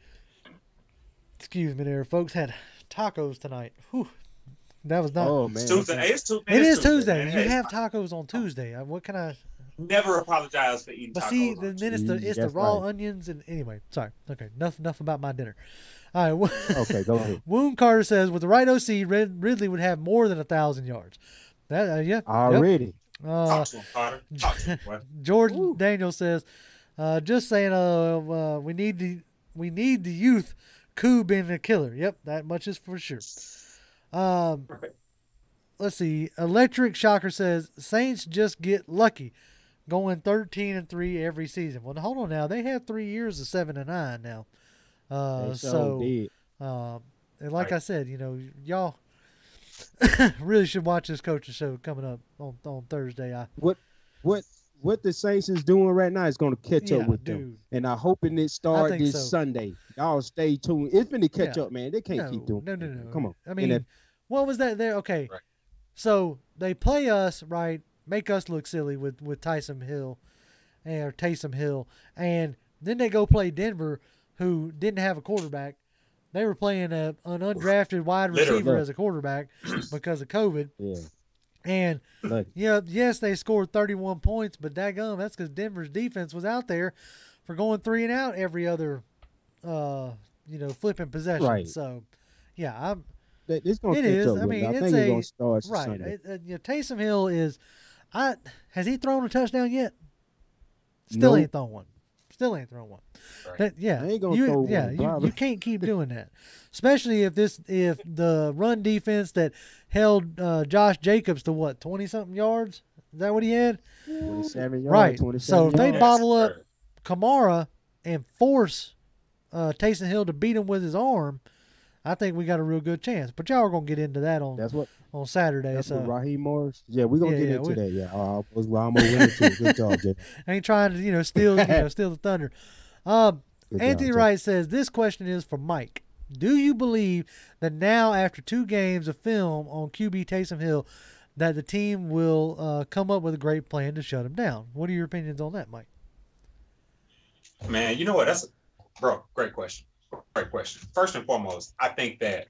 Excuse me, there, folks. Had tacos tonight. Whew. That was not. Oh man. It's Tuesday. Hey, it's Tuesday. it It's is Tuesday. man. You Hey, have tacos on Tuesday. Uh, What can I? never apologize for eating But tacos. see, on then, Tuesday. then it's the Mm, it's the that's raw right. onions and anyway. Sorry. Okay. Enough enough about my dinner. All right. Okay, go ahead. Wound Carter says, with the right O C, Rid- Ridley would have more than a thousand yards. That uh, yeah. yep. Already. Uh, Talk to him, Carter. Talk to him, boy. Jordan Woo. Daniel says, uh, just saying, uh, uh, we need the we need the youth. Koo being a killer. Yep, that much is for sure. Um, Right. let's see. Electric Shocker says Saints just get lucky, going thirteen and three every season. Well, hold on now. They have three years of seven and nine now. Uh, They sure so. did. Um, and like Right. I said, you know, y'all really should watch this coaching show coming up on, on Thursday. I What what what the Saints is doing right now is going to catch Yeah, up with them, dude. and I'm hoping it start think this so. Sunday. Y'all stay tuned. It's been to catch Yeah. up, man. They can't no, keep doing. no, no, no. Come on. I And mean, then- what was that there? Okay, Right. so they play us right, make us look silly with with Tyson Hill, or Taysom Hill, and then they go play Denver, who didn't have a quarterback. They were playing a, an undrafted wide Literally. receiver as a quarterback because of COVID. Yeah. And Look. yeah, yes, they scored thirty-one points, but daggum, that's because Denver's defense was out there for going three and out every other, uh, you know, flipping possession. Right. So, yeah, I'm. That- It's gonna It catch is. up I with mean, it. I it's think a it's gonna start right. Sunday. It, uh, you know, Taysom Hill is. I has he thrown a touchdown yet? Still Nope. ain't thrown one. Still ain't thrown one. Right. That, yeah, I ain't gonna you, throw one, yeah, you, probably. you can't keep doing that, especially if this if the run defense that held uh, Josh Jacobs to what twenty something yards. Is that what he had? twenty-seven yards, Right. twenty-seven So if they yards. bottle up Yes, Kamara and force uh, Taysom Hill to beat him with his arm, I think we got a real good chance. But y'all are gonna get into that on That's what. on Saturday. That's so what Raheem Morris. Yeah, we're gonna Yeah, get yeah, into we- that. Yeah, uh, I was I'm gonna win it too. Good job, Jay. I ain't trying to you know steal you know steal the thunder. Um, Good Anthony job, Jay. Wright says this question is for Mike. Do you believe that now after two games of film on Q B Taysom Hill, that the team will uh, come up with a great plan to shut him down? What are your opinions on that, Mike? Man, you know what? That's a, bro. Great question. Great question. First and foremost, I think that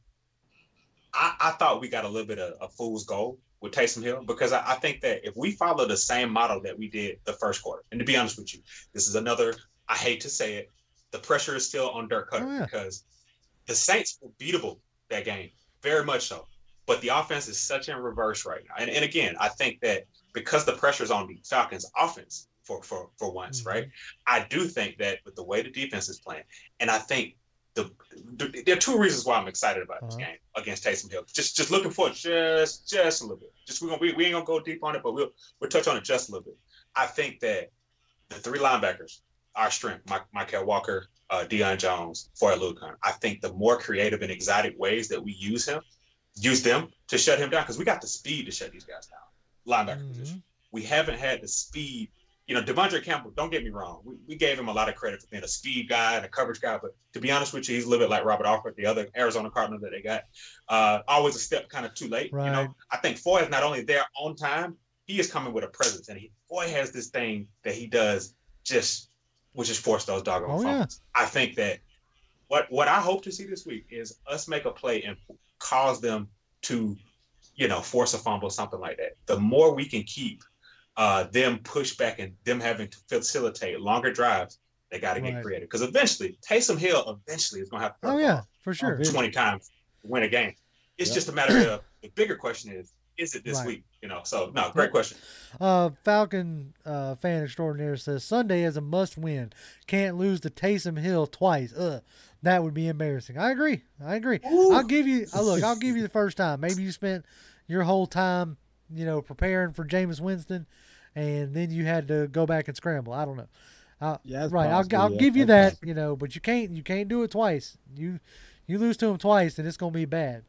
I, I thought we got a little bit of a fool's gold with Taysom Hill because I, I think that if we follow the same model that we did the first quarter, and to be honest with you, this is another. I hate to say it, the pressure is still on Dirk Cutter Oh, yeah. because the Saints were beatable that game, very much so. But the offense is such in reverse right now. And, and again, I think that because the pressure is on the Falcons' offense for for for once, Mm-hmm. right? I do think that with the way the defense is playing, and I think the, the there are two reasons why I'm excited about this Uh-huh. game against Taysom Hill. Just just looking for just just a little bit. Just we're gonna we, we ain't gonna go deep on it, but we'll we'll touch on it just a little bit. I think that the three linebackers, our strength, Mike, Michael Walker, uh, Deion Jones, Foy Lucan. I think the more creative and exotic ways that we use him, use them to shut him down, because we got the speed to shut these guys down. Linebacker Mhm. position. We haven't had the speed. You know, Devondre Campbell, don't get me wrong. We, we gave him a lot of credit for being a speed guy and a coverage guy, but to be honest with you, he's a little bit like Robert Alford, the other Arizona Cardinal that they got. Uh, always a step kind of too late. Right. You know, I think Foy is not only there on time, he is coming with a presence, and he, Foy has this thing that he does just, which is force those doggone Oh, yeah. fumbles. I think that what what I hope to see this week is us make a play and cause them to, you know, force a fumble, something like that. The more we can keep uh, them push back and them having to facilitate longer drives, they got to get Right. creative. Because eventually, Taysom Hill eventually is going to have to throw Oh the yeah, ball for sure. Eventually. twenty times to win a game. It's Yep. just a matter of the bigger question is, is it this Right. week? You know, so no, great Yep. question. Uh, Falcon uh, fan extraordinaire says Sunday is a must win. Can't lose to Taysom Hill twice. Ugh, that would be embarrassing. I agree. I agree. Ooh. I'll give you. Uh, look, I'll give you the first time. Maybe you spent your whole time, you know, preparing for Jameis Winston, and then you had to go back and scramble. I don't know. Uh, Yeah, that's right. possible, I'll I'll yeah. give you That's that. You know, but you can't you can't do it twice. You you lose to him twice, and it's gonna be bad.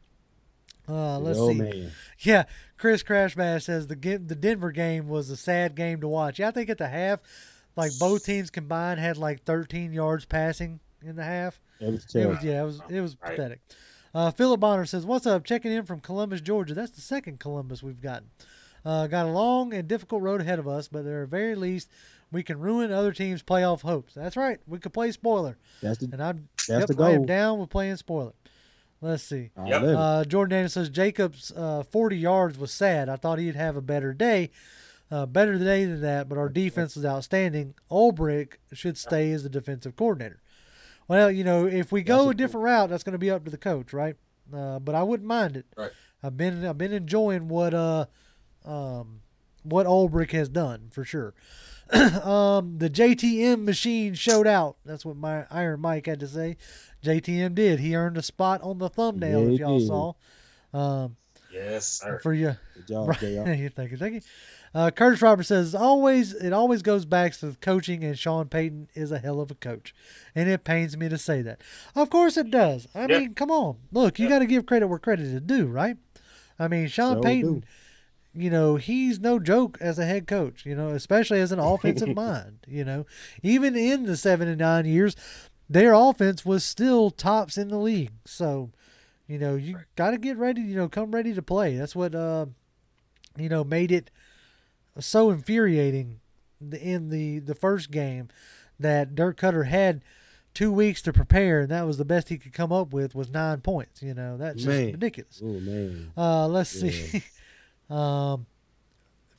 Uh, let's oh see. man, Yeah, Chris Crashbash says the ga- the Denver game was a sad game to watch. Yeah, I think at the half, like both teams combined had like thirteen yards passing in the half. it was It terrible. was yeah, it was it was Right. pathetic. Uh, Philip Bonner says, "What's up? Checking in from Columbus, Georgia. That's the second Columbus we've gotten. Uh, got a long and difficult road ahead of us, but at the very least, we can ruin other teams' playoff hopes. That's right. We could play spoiler, That's the and I'm That's yep, the I am goal. down with playing spoiler. Let's see. I Yep. love it. Uh, Jordan Daniels says Jacobs' uh, forty yards was sad. I thought he'd have a better day, uh, better day than that. But our defense was outstanding. Ulbrich should stay as the defensive coordinator. Well, you know, if we go That's a a- different route, that's going to be up to the coach, right? Uh, but I wouldn't mind it. Right. I've been I've been enjoying what uh um what Ulbrich has done for sure. um, the J T M machine showed out. That's what my Iron Mike had to say. J T M did. He earned a spot on the thumbnail Yeah, if he y'all did. saw. Um, Yes, sir. for you. Good job, Right. J R. thank you, thank you. Uh, Curtis Roberts says always it always goes back to coaching, and Sean Payton is a hell of a coach, and it pains me to say that. Of course it does. I Yep. mean, come on, look, you Yep. got to give credit where credit is due, right? I mean, Sean So Payton, do. you know, he's no joke as a head coach. You know, especially as an offensive mind. You know, even in the seven and nine years, their offense was still tops in the league. So, you know, you Right. got to get ready. You know, come ready to play. That's what uh, you know made it so infuriating in the the first game that Dirk Cutter had two weeks to prepare, and that was the best he could come up with was nine points. You know, that's just Man. ridiculous. Oh man. Uh, let's Yeah. see. um,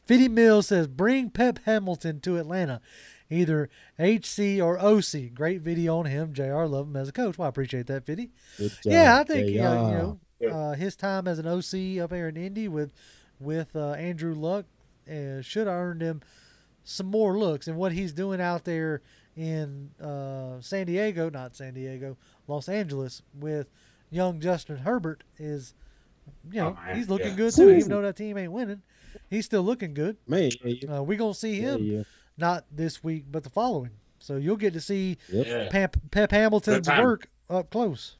Fitty Mills says, bring Pep Hamilton to Atlanta. Either H C or O C. Great video on him. J R, love him as a coach. Well, I appreciate that, Fitty. Yeah, I think, uh, you know, uh, his time as an O C up here in Indy with with uh, Andrew Luck uh, should have earned him some more looks. And what he's doing out there in uh, San Diego, not San Diego, Los Angeles, with young Justin Herbert is, you know, oh, he's looking yeah. good too. Even though that team ain't winning, he's still looking good. Man, yeah. uh, we're going to see him. Yeah, yeah. Not this week, but the following. So you'll get to see yep. Pep, Pep Hamilton's work up close.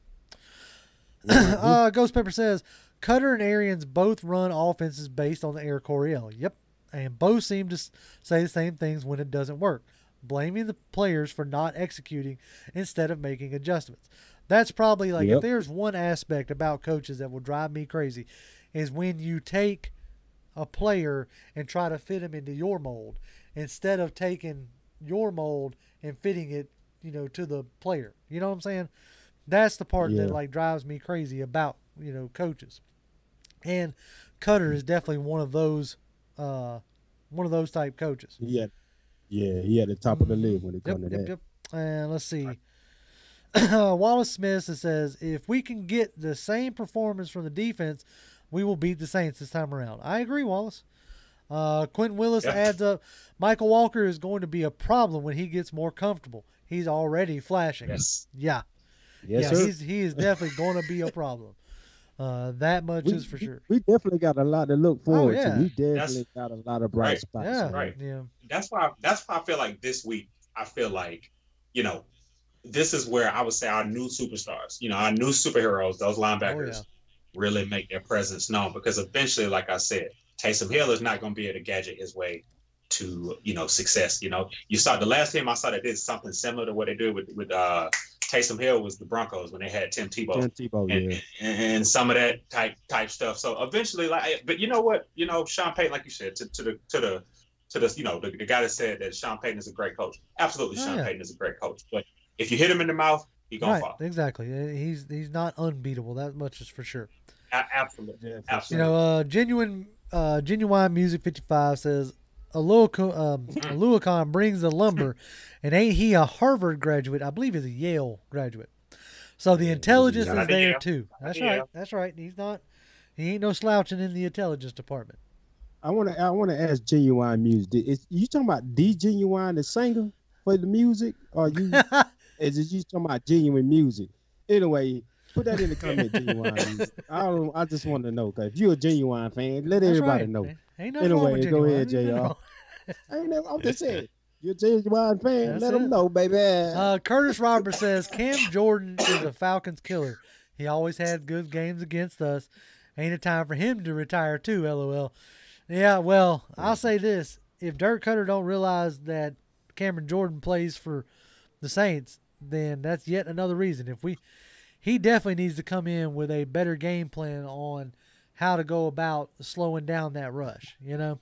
Mm-hmm. uh, Ghost Pepper says, Cutter and Arians both run offenses based on the Air Coryell. Yep. And both seem to say the same things when it doesn't work. Blaming the players for not executing instead of making adjustments. That's probably like, yep. if there's one aspect about coaches that will drive me crazy, is when you take a player and try to fit him into your mold, instead of taking your mold and fitting it, you know, to the player. You know what I'm saying? That's the part yeah. that like drives me crazy about, you know, coaches. And Cutter is definitely one of those, uh, one of those type coaches. Yeah, yeah, he at the top of the list when it comes yep, to yep, that. Yep. And let's see. Wallace Smith says, if we can get the same performance from the defense, we will beat the Saints this time around. I agree, Wallace. Uh, Quentin Willis yep. adds up, Michael Walker is going to be a problem when he gets more comfortable. He's already flashing. Yes. Yeah. Yes, yeah, sir. He's, he is definitely going to be a problem. Uh, that much we, is for sure. We definitely got a lot to look forward oh, yeah. to. We definitely that's, got a lot of bright right, spots. Yeah, right. Yeah. That's why. That's why I feel like this week. I feel like, you know, this is where I would say our new superstars, you know, our new superheroes, those linebackers, oh, yeah. really make their presence known. Because eventually, like I said, Taysom Hill is not going to be able to gadget his way to, you know, success. You know, you saw the last time I saw that did something similar to what they did with with uh, Taysom Hill was the Broncos when they had Tim Tebow, Tim Tebow, and, yeah, and, and some of that type type stuff. So eventually, like, but you know what, you know, Sean Payton, like you said, to, to the to the to the you know the, the guy that said that Sean Payton is a great coach. Absolutely, oh, Sean yeah. Payton is a great coach. But if you hit him in the mouth, he gonna right, fall. Exactly. He's he's not unbeatable. That much is for sure. A- absolutely, yeah, absolutely. You know, uh, genuine. Uh, Genuine Music fifty-five says, Aluakon um, Aluakon brings the lumber, and ain't he a Harvard graduate? I believe he's a Yale graduate. So the intelligence yeah, is there yeah. too. That's yeah. right. That's right. He's not. He ain't no slouching in the intelligence department. I want to. I want to ask Genuine Music. Is you talking about D Genuine, the singer for the music, or you? Is it you talking about genuine music? Anyway. Put that in the comment, Genuine Music. I don't. I just want to know, because if you're a Genuine fan, let That's everybody right. know. Ain't nothing wrong with Anyway, go ahead, Genuine. J R. I ain't never, I'm just saying, you're a Genuine fan, That's let it. them know, baby. Uh, Curtis Roberts says, Cam Jordan is a Falcons killer. He always had good games against us. Ain't it time for him to retire too, LOL. Yeah, well, I'll say this. If Dirk Cutter don't realize that Cameron Jordan plays for the Saints, then that's yet another reason. If we... He definitely needs to come in with a better game plan on how to go about slowing down that rush, you know?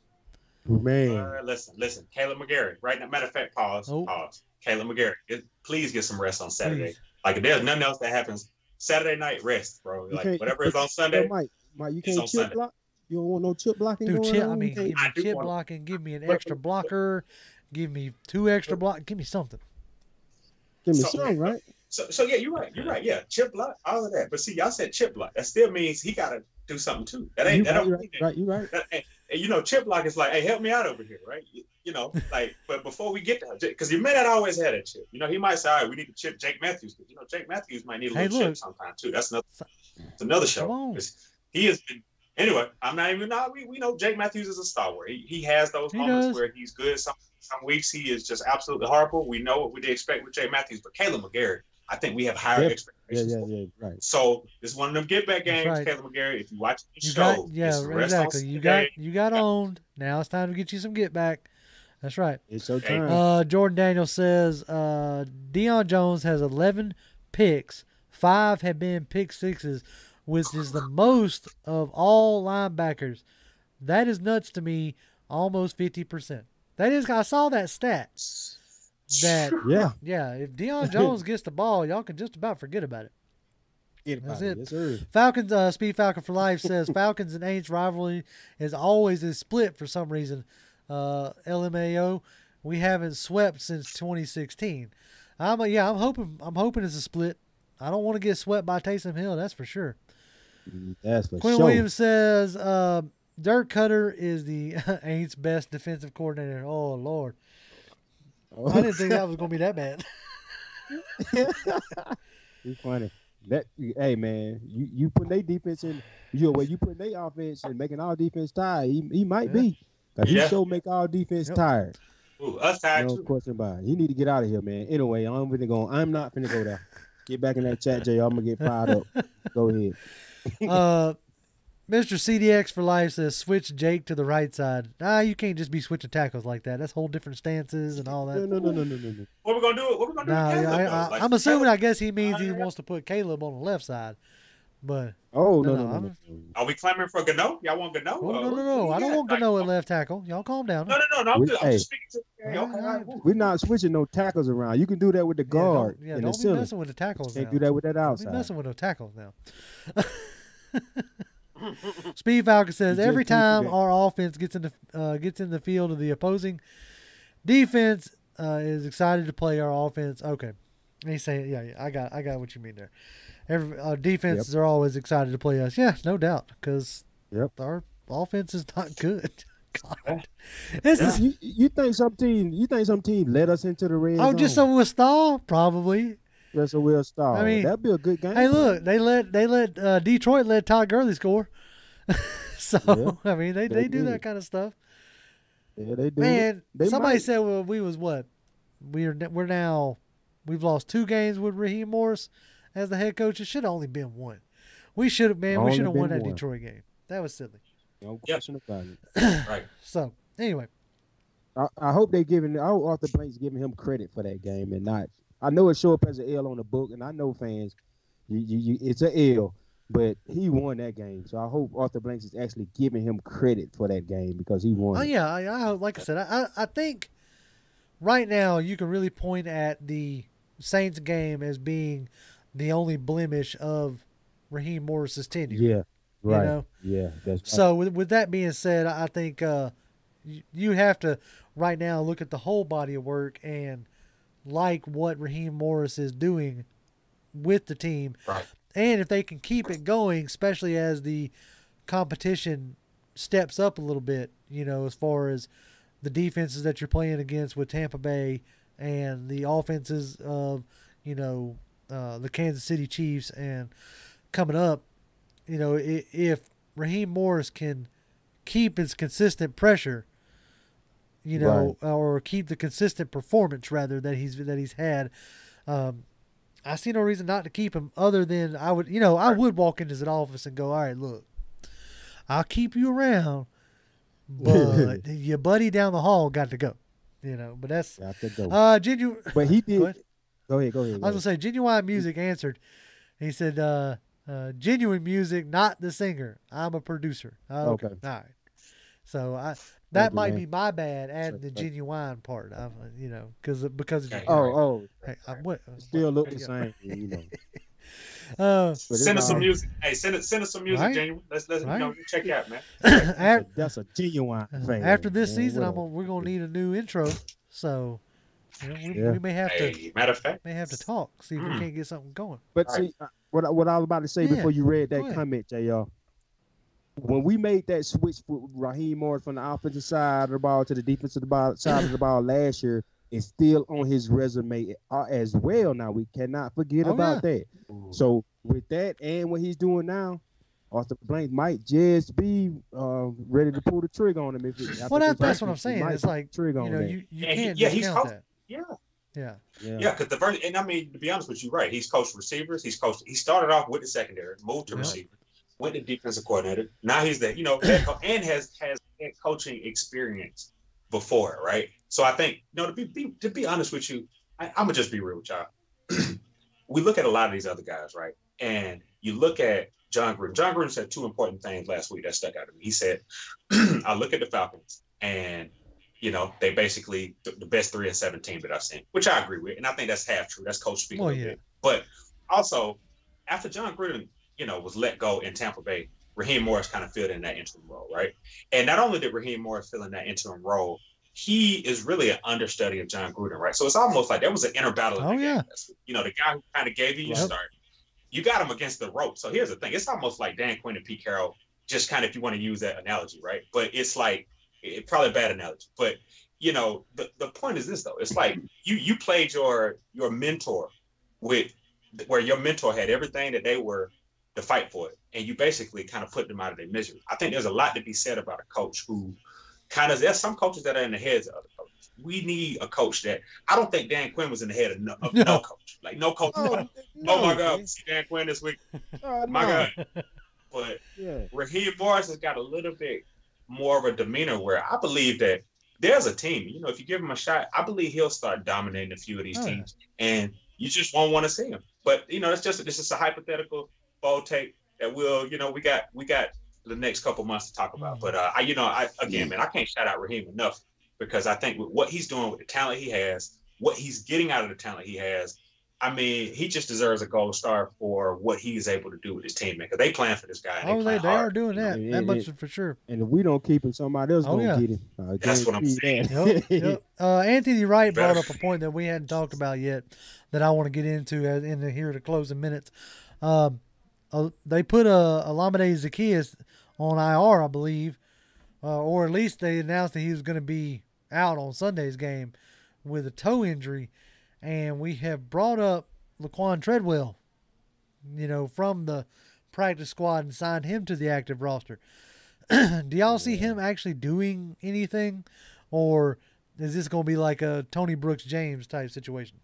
Man. Uh, listen, listen. Caleb McGarry, right now. Matter of fact, pause, oh. pause. Caleb McGarry, it, please get some rest on Saturday. Please. Like, if there's nothing else that happens, Saturday night, rest, bro. Like, whatever is on Sunday, Mike, Mike, you it's can't on chip Sunday. block? You don't want no chip blocking Dude, going chip, on? I mean, You give me can't- I do chip want- blocking, give me an but- extra blocker, give me two extra block, give me something. Give me So- some, right? So, so yeah, you're right. You're right. Yeah, chip block, all of that. But see, y'all said chip block. That still means he got to do something too. That ain't. You That right, don't you mean right, right, you right. that, and, and, you know, chip block is like, hey, help me out over here, right? You, you know, like, but before we get there, because you may not always have that chip. You know, he might say, all right, we need to chip Jake Matthews, because you know, Jake Matthews might need a Hey, little look. chip sometime too. That's another. It's another show. Come on. 'Cause He has been. Anyway, I'm not even. Not, we we know Jake Matthews is a stalwart. He he has those He moments does. where he's good. Some some weeks he is just absolutely horrible. We know what we did expect with Jake Matthews, but Caleb McGarry, I think we have higher Yeah, Yeah, expectations. yeah, for. yeah, right. So this is one of them get back That's games, right. Caleb McGarry. If you watch the You show, got, get yeah, some rest on exactly. You got, Sunday. you got Yeah. owned. Now it's time to get you some get back. That's right. It's your Okay. time. Uh, Jordan Daniels says uh, Deion Jones has eleven picks. Five have been pick sixes, which is the most of all linebackers. That is nuts to me. Almost fifty percent. That is. I saw that stat. That yeah. yeah. If Deion Jones gets the ball, y'all can just about forget about it. That's Anybody. it. Yes, sir. Falcons, uh, Speed Falcon for Life says Falcons and Aints rivalry is always a split for some reason. Uh, L M A O, we haven't swept since twenty sixteen. I'm a, yeah, I'm hoping I'm hoping it's a split. I don't want to get swept by Taysom Hill, that's for sure. That's for Quinn sure. Williams says uh, Dirk Cutter is the Aints' best defensive coordinator. Oh Lord, Oh. I didn't think that was gonna be that bad. It's funny. That hey man, you you put their defense in, you well you put their offense and making our defense tired. He, he might Yeah. be, cause he Yeah. sure make our defense Yep. tired. Ooh, us tired No too. question about it. He need to get out of here, man. Anyway, I'm finna go. I'm not finna go there. Get back in that chat, Jay. I'm gonna get fired up. Go ahead. Uh, Mister C D X for Life says switch Jake to the right side. Ah, you can't just be switching tackles like that. That's whole different stances and all No, that. no, no, no, no, no, no. What we gonna do? What we gonna do? Nah, with Caleb, I, though? I, Like, I'm assuming. Caleb- I guess he means he Uh, wants to put Caleb on the left side. But Oh No, no, no, no, no, I'm- no. Are we clamoring for Gano? Y'all want Gano? oh, Uh, no, no, what- no, what I you don't got? want Like, Gano at left tackle. Y'all calm down. No, no, no, no. I'm, We- good. I'm hey. just speaking to. Okay, All okay, right, all all right. We're not switching no tackles around. You can do that with the Yeah, guard don't, yeah, and don't the be center. messing with the tackles Can't now. do that with that Don't be outside. messing with no tackles now. Speed Falcon says You just every keep it time going. our offense gets in the uh, gets in the field of the opposing defense uh, is excited to play our offense. Okay, he's saying, yeah, yeah, I got I got what you mean there. Every uh, defenses are always excited to play us. Yeah, no doubt, because Yep. our offense is not good. God, this You, is you, you think some team? You think some team let us into the red oh, zone? just so we'll stall probably. Just so we'll stall. I mean, that'd be a good game. Hey, look, they let they let uh, Detroit let Todd Gurley score. So Yeah, I mean, they, they they do did. that kind of stuff. Yeah, they do. Man, They somebody might. said well, we was what we are we're now we've lost two games with Raheem Morris as the head coach. It should have only been one. We should have man. We Only should have won been that one. Detroit game. That was silly. No Yep. question about it. Right. So anyway, I, I hope they giving. I hope Arthur Blank's giving him credit for that game and not. I know it show up as an L on the book, and I know fans, you, you, you, it's an L, but he won that game. So I hope Arthur Blanks is actually giving him credit for that game because he won. oh it. yeah, I, I like I said, I I think right now you can really point at the Saints game as being the only blemish of Raheem Morris's tenure. Yeah, right. know? Yeah, that's right. So with, with that being said, I think uh, you, you have to right now look at the whole body of work and like what Raheem Morris is doing with the team. Right. And if they can keep it going, especially as the competition steps up a little bit, you know, as far as the defenses that you're playing against with Tampa Bay and the offenses of, you know, uh, the Kansas City Chiefs and coming up, you know, if, if Raheem Morris can keep his consistent pressure, you know, or keep the consistent performance rather that he's that he's had, um, I see no reason not to keep him. Other than I would, you know, I would walk into his office and go, "All right, look, I'll keep you around, but your buddy down the hall got to go." You know, but that's Got to go. uh, genuine. but he Go did. ahead. Go ahead. Go ahead. I was gonna say genuine music answered. He said, uh, uh, "Genuine music, not the singer. I'm a producer." Oh, okay. Okay. All right. So I that you, might man. be my bad adding the Sorry. genuine part. I'm, you know, because because Okay. Oh, oh, hey, I, what, still look the what- same. You know. Uh, But it's Send us some all- music. Hey, send us send us some music, Right. Genuine. Let's let's you know Right. check it out, man. after, That's a genuine fan. after this man. season, What I'm a- gonna, we're gonna need a new intro. So, you know, we, Yeah. we may have to Hey, matter of fact, may have to talk, see if we Mm. can't get something going. But Right. see, uh, what I, what I was about to say Yeah, before you read go that ahead. comment, J R. When we made that switch for Raheem Morris from the offensive side of the ball to the defensive ball, side of the ball last year, it's still on his resume uh, as well. Now we cannot forget Oh, about that. Ooh. So with that and what he's doing now, Arthur Blank might just be uh, ready to pull the trigger on him. If it, after Well, that, this that's what week, I'm he saying. might It's pull like the trigger you on know, that. you, you Yeah, he- can't yeah, he's discount coach- that. yeah, Yeah. yeah. yeah. Because the first, and I mean to be honest with you, right? He's coached receivers. He's coached. He started off with the secondary, moved to Yeah. receiver, went to defensive coordinator. Now he's the you know head co- and has has head coaching experience before, right? So I think you know to be, be to be honest with you, I, I'm gonna just be real with y'all. We look at a lot of these other guys, right? And you look at John Gruden. John Gruden said two important things last week that stuck out to me. He said, "I look at the Falcons, and you know they basically the, the best three and seven team that I've seen," which I agree with, and I think that's half true. That's coach speak. Well, a little yeah. bit. But also, after John Gruden, you know, was let go in Tampa Bay, Raheem Morris kind of filled in that interim role, right? And not only did Raheem Morris fill in that interim role, he is really an understudy of John Gruden, right? So it's almost like there was an inner battle in Oh, the yeah. game. You know, the guy who kind of gave you your Yep. start, you got him against the rope. So here's the thing. It's almost like Dan Quinn and Pete Carroll, just kind of if you want to use that analogy, right? But it's like, it, probably a bad analogy. But, you know, the, the point is this, though. It's like you you played your your mentor with, where your mentor had everything that they were to fight for it. And you basically kind of put them out of their misery. I think there's a lot to be said about a coach who kind of, there's some coaches that are in the heads of other coaches. We need a coach that, I don't think Dan Quinn was in the head of no, of No. no coach. Like no coach. Oh, Oh, no, my God, man. see Dan Quinn this week. Oh, My no. God. But Yeah. Raheem Morris has got a little bit more of a demeanor where I believe that there's a team, you know, if you give him a shot, I believe he'll start dominating a few of these Oh, yeah. teams. And you just won't want to see him. But, you know, it's just, this is a hypothetical bold take that we'll, you know, we got, we got the next couple months to talk about. But, uh, I, you know, I, again, man, I can't shout out Raheem enough because I think with what he's doing with the talent he has, what he's getting out of the talent he has, I mean, he just deserves a gold star for what he is able to do with his team, man. Because they plan for this guy. And Oh, they, they, plan they hard, are doing you know? that. And- That and- much for sure. And if we don't keep him, somebody else Oh, gonna yeah. get him. I That's what I'm guarantee saying. that. Yep, yep. Uh, Anthony Wright brought Better. up a point that we hadn't talked about yet that I want to get into as in the, here to closing minutes. Um, uh, they put uh, Olamide Zaccheaus on I R, I believe, uh, or at least they announced that he was going to be out on Sunday's game with a toe injury. And we have brought up Laquan Treadwell, you know, from the practice squad and signed him to the active roster. Do y'all see him actually doing anything, or is this going to be like a Tony Brooks James type situation?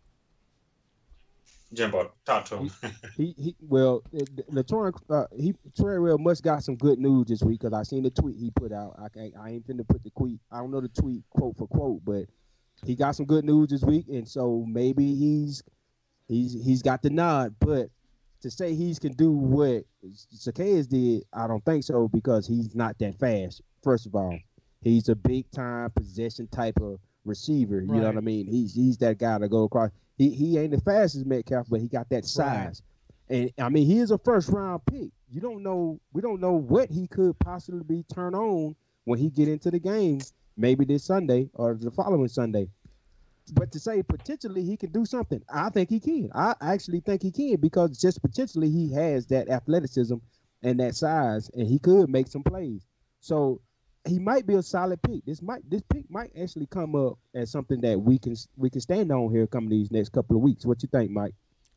Jimbo, talk to him. he he well the Torrent uh, he Treadwell must got some good news this week because I seen the tweet he put out. I can't, I ain't finna put the tweet. I don't know the tweet quote for quote, but he got some good news this week, and so maybe he's he's he's got the nod. But to say he's can do what Zaccheaus did, I don't think so because he's not that fast. First of all, he's a big time possession type of receiver. You know what I Right. mean? He's he's that guy to go across. He he ain't the fastest Metcalf, but he got that size. And I mean, he is a first round pick. You don't know. We don't know what he could possibly be turn on when he get into the game. Maybe this Sunday or the following Sunday. But to say potentially he can do something, I think he can. I actually think he can because just potentially he has that athleticism and that size, and he could make some plays. So he might be a solid pick. This might this pick might actually come up as something that we can we can stand on here coming these next couple of weeks. What you think, Mike?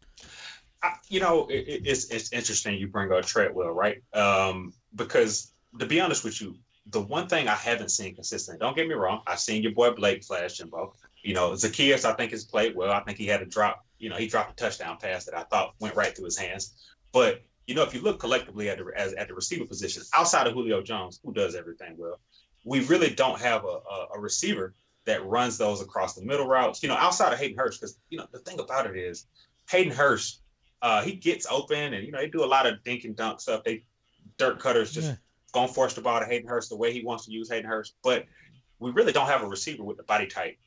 I, you know, it, it- it's it's interesting you bring up Treadwell, right? Um, because to be honest with you, the one thing I haven't seen consistently, don't get me wrong, I've seen your boy Blake flash, Jimbo. You know, Zaccheaus, I think, has played well. I think he had a drop, you know, he dropped a touchdown pass that I thought went right through his hands. But, you know, if you look collectively at the, as, at the receiver position, outside of Julio Jones, who does everything well, we really don't have a, a, a receiver that runs those across the middle routes, you know, outside of Hayden Hurst. Because, you know, the thing about it is Hayden Hurst, uh, he gets open and, you know, they do a lot of dink and dunk stuff. They dirt cutters just Yeah. gonna force the ball to Hayden Hurst the way he wants to use Hayden Hurst. But we really don't have a receiver with the body type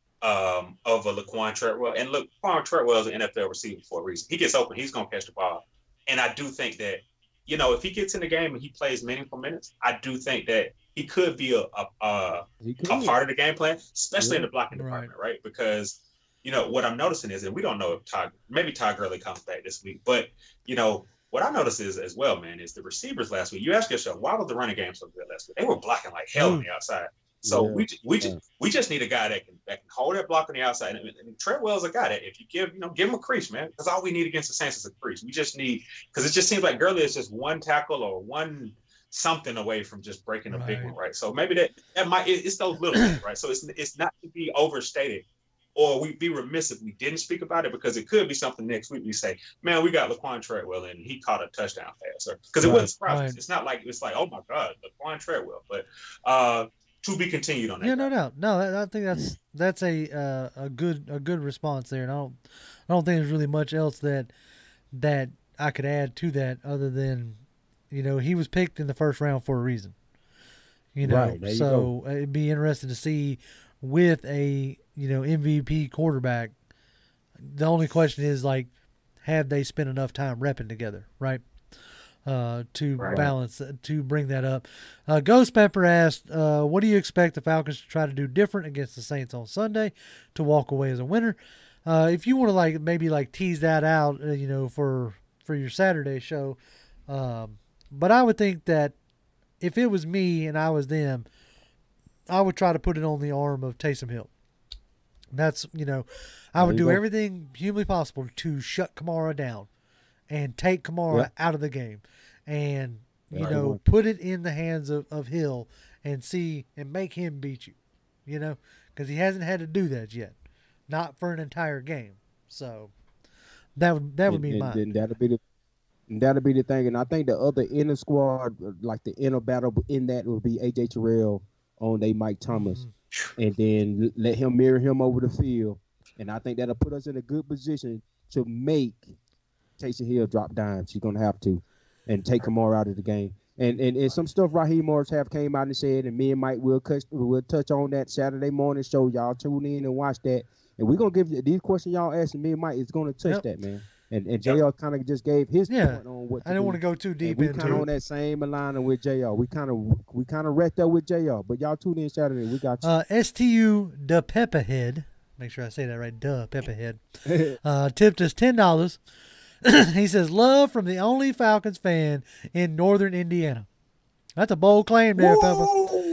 um, of a Laquan Treadwell. And look, Laquan Treadwell is an N F L receiver for a reason. He gets open, he's gonna catch the ball. And I do think that, you know, if he gets in the game and he plays meaningful minutes, I do think that he could be a a, a, He a could. part of the game plan, especially in Yeah. the blocking Right. department, right? Because, you know, what I'm noticing is, and we don't know if Todd, maybe Todd Gurley comes back this week, but, you know, what I noticed is as well, man, is the receivers last week. You ask yourself, why was the running game so good last week? They were blocking like hell on the outside. So Yeah. we ju- we just Yeah. we just need a guy that can that can hold that block on the outside. And, and Treadwell's a guy that if you give you know give him a crease, man, that's all we need against the Saints is a crease. We just need because it just seems like Gurley is just one tackle or one something away from just breaking a big Right. one, right? So maybe that that might it, it's those little things, right? So it's it's not to be overstated. Or we'd be remiss if we didn't speak about it because it could be something next week. We say, man, we got Laquan Treadwell and he caught a touchdown pass. Because it Right, wouldn't surprise us. right. It's not like it's like, oh my God, Laquan Treadwell. But uh, to be continued on that. Yeah, no guy. doubt. No, that, I think that's that's a uh, a good a good response there, and I don't I don't think there's really much else that that I could add to that other than, you know, he was picked in the first round for a reason. You know, Right, there you so it'd be interesting to see with a you know M V P quarterback. The only question is like, have they spent enough time repping together, right? Uh, to Right. balance, to bring that up. Uh, Ghost Pepper asked, uh, what do you expect the Falcons to try to do different against the Saints on Sunday to walk away as a winner? Uh, if you want to like maybe like tease that out, uh, you know, for for your Saturday show, um, but I would think that if it was me and I was them, I would try to put it on the arm of Taysom Hill. That's, you know, I There would you do go. everything humanly possible to shut Kamara down and take Kamara Yep. out of the game and, you Right. know, put it in the hands of, of Hill and see and make him beat you, you know, because he hasn't had to do that yet, not for an entire game. So that would that would be and, mine. and that'll be the and that'll be the thing. And I think the other inner squad, like the inner battle in that, would be A J Terrell on they Mike Thomas, Mhm. and then let him mirror him over the field. And I think that'll put us in a good position to make Taysom Hill drop dimes. She's gonna have to, and take Kamara out of the game. And and, and some stuff Raheem Morris have came out and said, and me and Mike will touch will touch on that Saturday morning show. Y'all tune in and watch that. And we're gonna give you these questions y'all asking me and Mike is gonna touch Yep. that, man. And and J R kind of just gave his Yeah. point on what to I didn't do. want to go too And deep we into kind of it. on that same alignment with J R. We kind of we kind of wrecked up with J R. But y'all tune in Saturday. We got you. Uh, S T U the Pepperhead, make sure I say that right, duh, Pepperhead, uh, tipped us ten dollars. He says, love from the only Falcons fan in northern Indiana. That's a bold claim there, Pepper.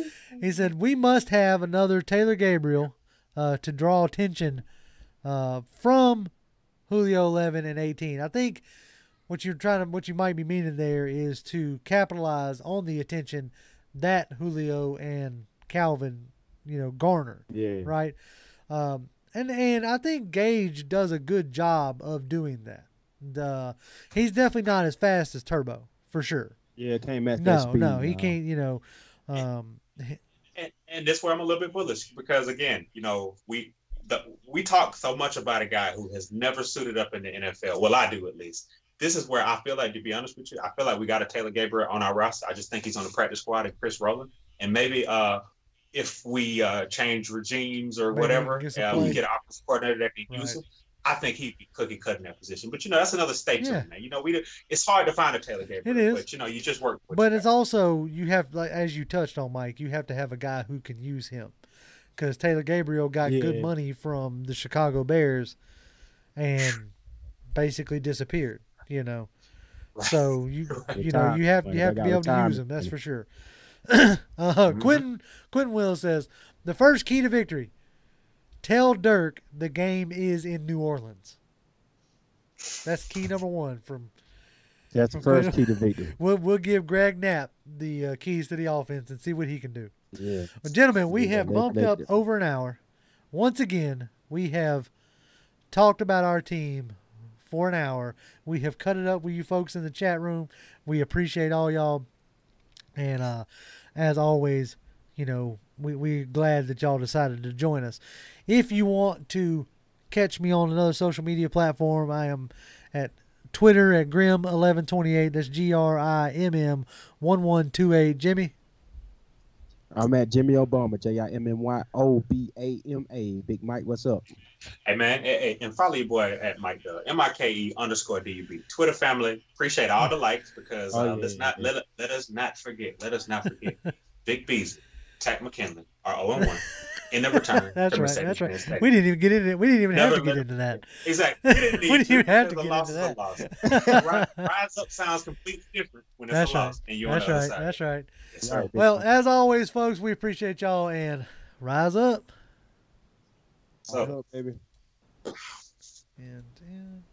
He said, we must have another Taylor Gabriel uh, to draw attention uh, from Julio eleven and eighteen. I think what you're trying to, what you might be meaning there is to capitalize on the attention that Julio and Calvin, you know, garner. Yeah. Right. Um, and, and I think Gage does a good job of doing that. The, he's definitely not as fast as Turbo, for sure. Yeah, it can't match that No, speed. no, he no. can't, you know. Um, And, and that's where I'm a little bit bullish because again, you know, we the, we talk so much about a guy who has never suited up in the N F L. Well, I do at least. This is where I feel like, to be honest with you, I feel like we got a Taylor Gabriel on our roster. I just think he's on the practice squad and Chris Rowland. And maybe uh, if we uh, change regimes or Maybe whatever, get some uh, play. we get an offensive coordinator that can Right. use him. I think he'd be cookie cutting that position. But you know, that's another state to Yeah. it, man. You know, we it's hard to find a Taylor Gabriel. It is. But you know, you just work with But it's also, you have, like, as you touched on, Mike, you have to have a guy who can use him. Because Taylor Gabriel got good Yeah. money from the Chicago Bears and basically disappeared, you know. So, you you know, you have you have to be able to use him, that's for sure. uh, Quentin, Quentin Will says, the first key to victory, tell Dirk the game is in New Orleans. That's key number one from That's the first key to victory. We'll we'll give Greg Knapp the uh, keys to the offense and see what he can do. Yeah. Well, gentlemen, we Yeah, have they- bumped they- up over an hour. Once again, we have talked about our team for an hour. We have cut it up with you folks in the chat room. We appreciate all y'all. And uh, as always, you know, we, we're glad that y'all decided to join us. If you want to catch me on another social media platform, I am at Twitter at Grim eleven twenty-eight. That's G R I M M one one two eight. Jimmy? I'm at Jimmy Obama, J I M M Y O B A M A. Big Mike, what's up? Hey man, hey, hey, and follow your boy at Mike Dub, M I K E underscore D U B. Twitter family, appreciate all the likes because Oh, uh, yeah, let's not yeah. let let us not forget. Let us not forget. Big Beasley, Tack McKinley are oh and one in the return. That's to right. That's Mercedes-Benz right. Stadium. We didn't even get into it. We didn't even Never have to get let- into that. Exactly. We didn't, need We didn't even have to because get a loss into is a that. loss. Rise, rise up sounds completely different when it's That's a right. loss and you're That's on the right. other side. That's right. Yes, sir. Right, big Well, Mike. as always, folks, we appreciate y'all and rise up. So, What's up, baby? And, and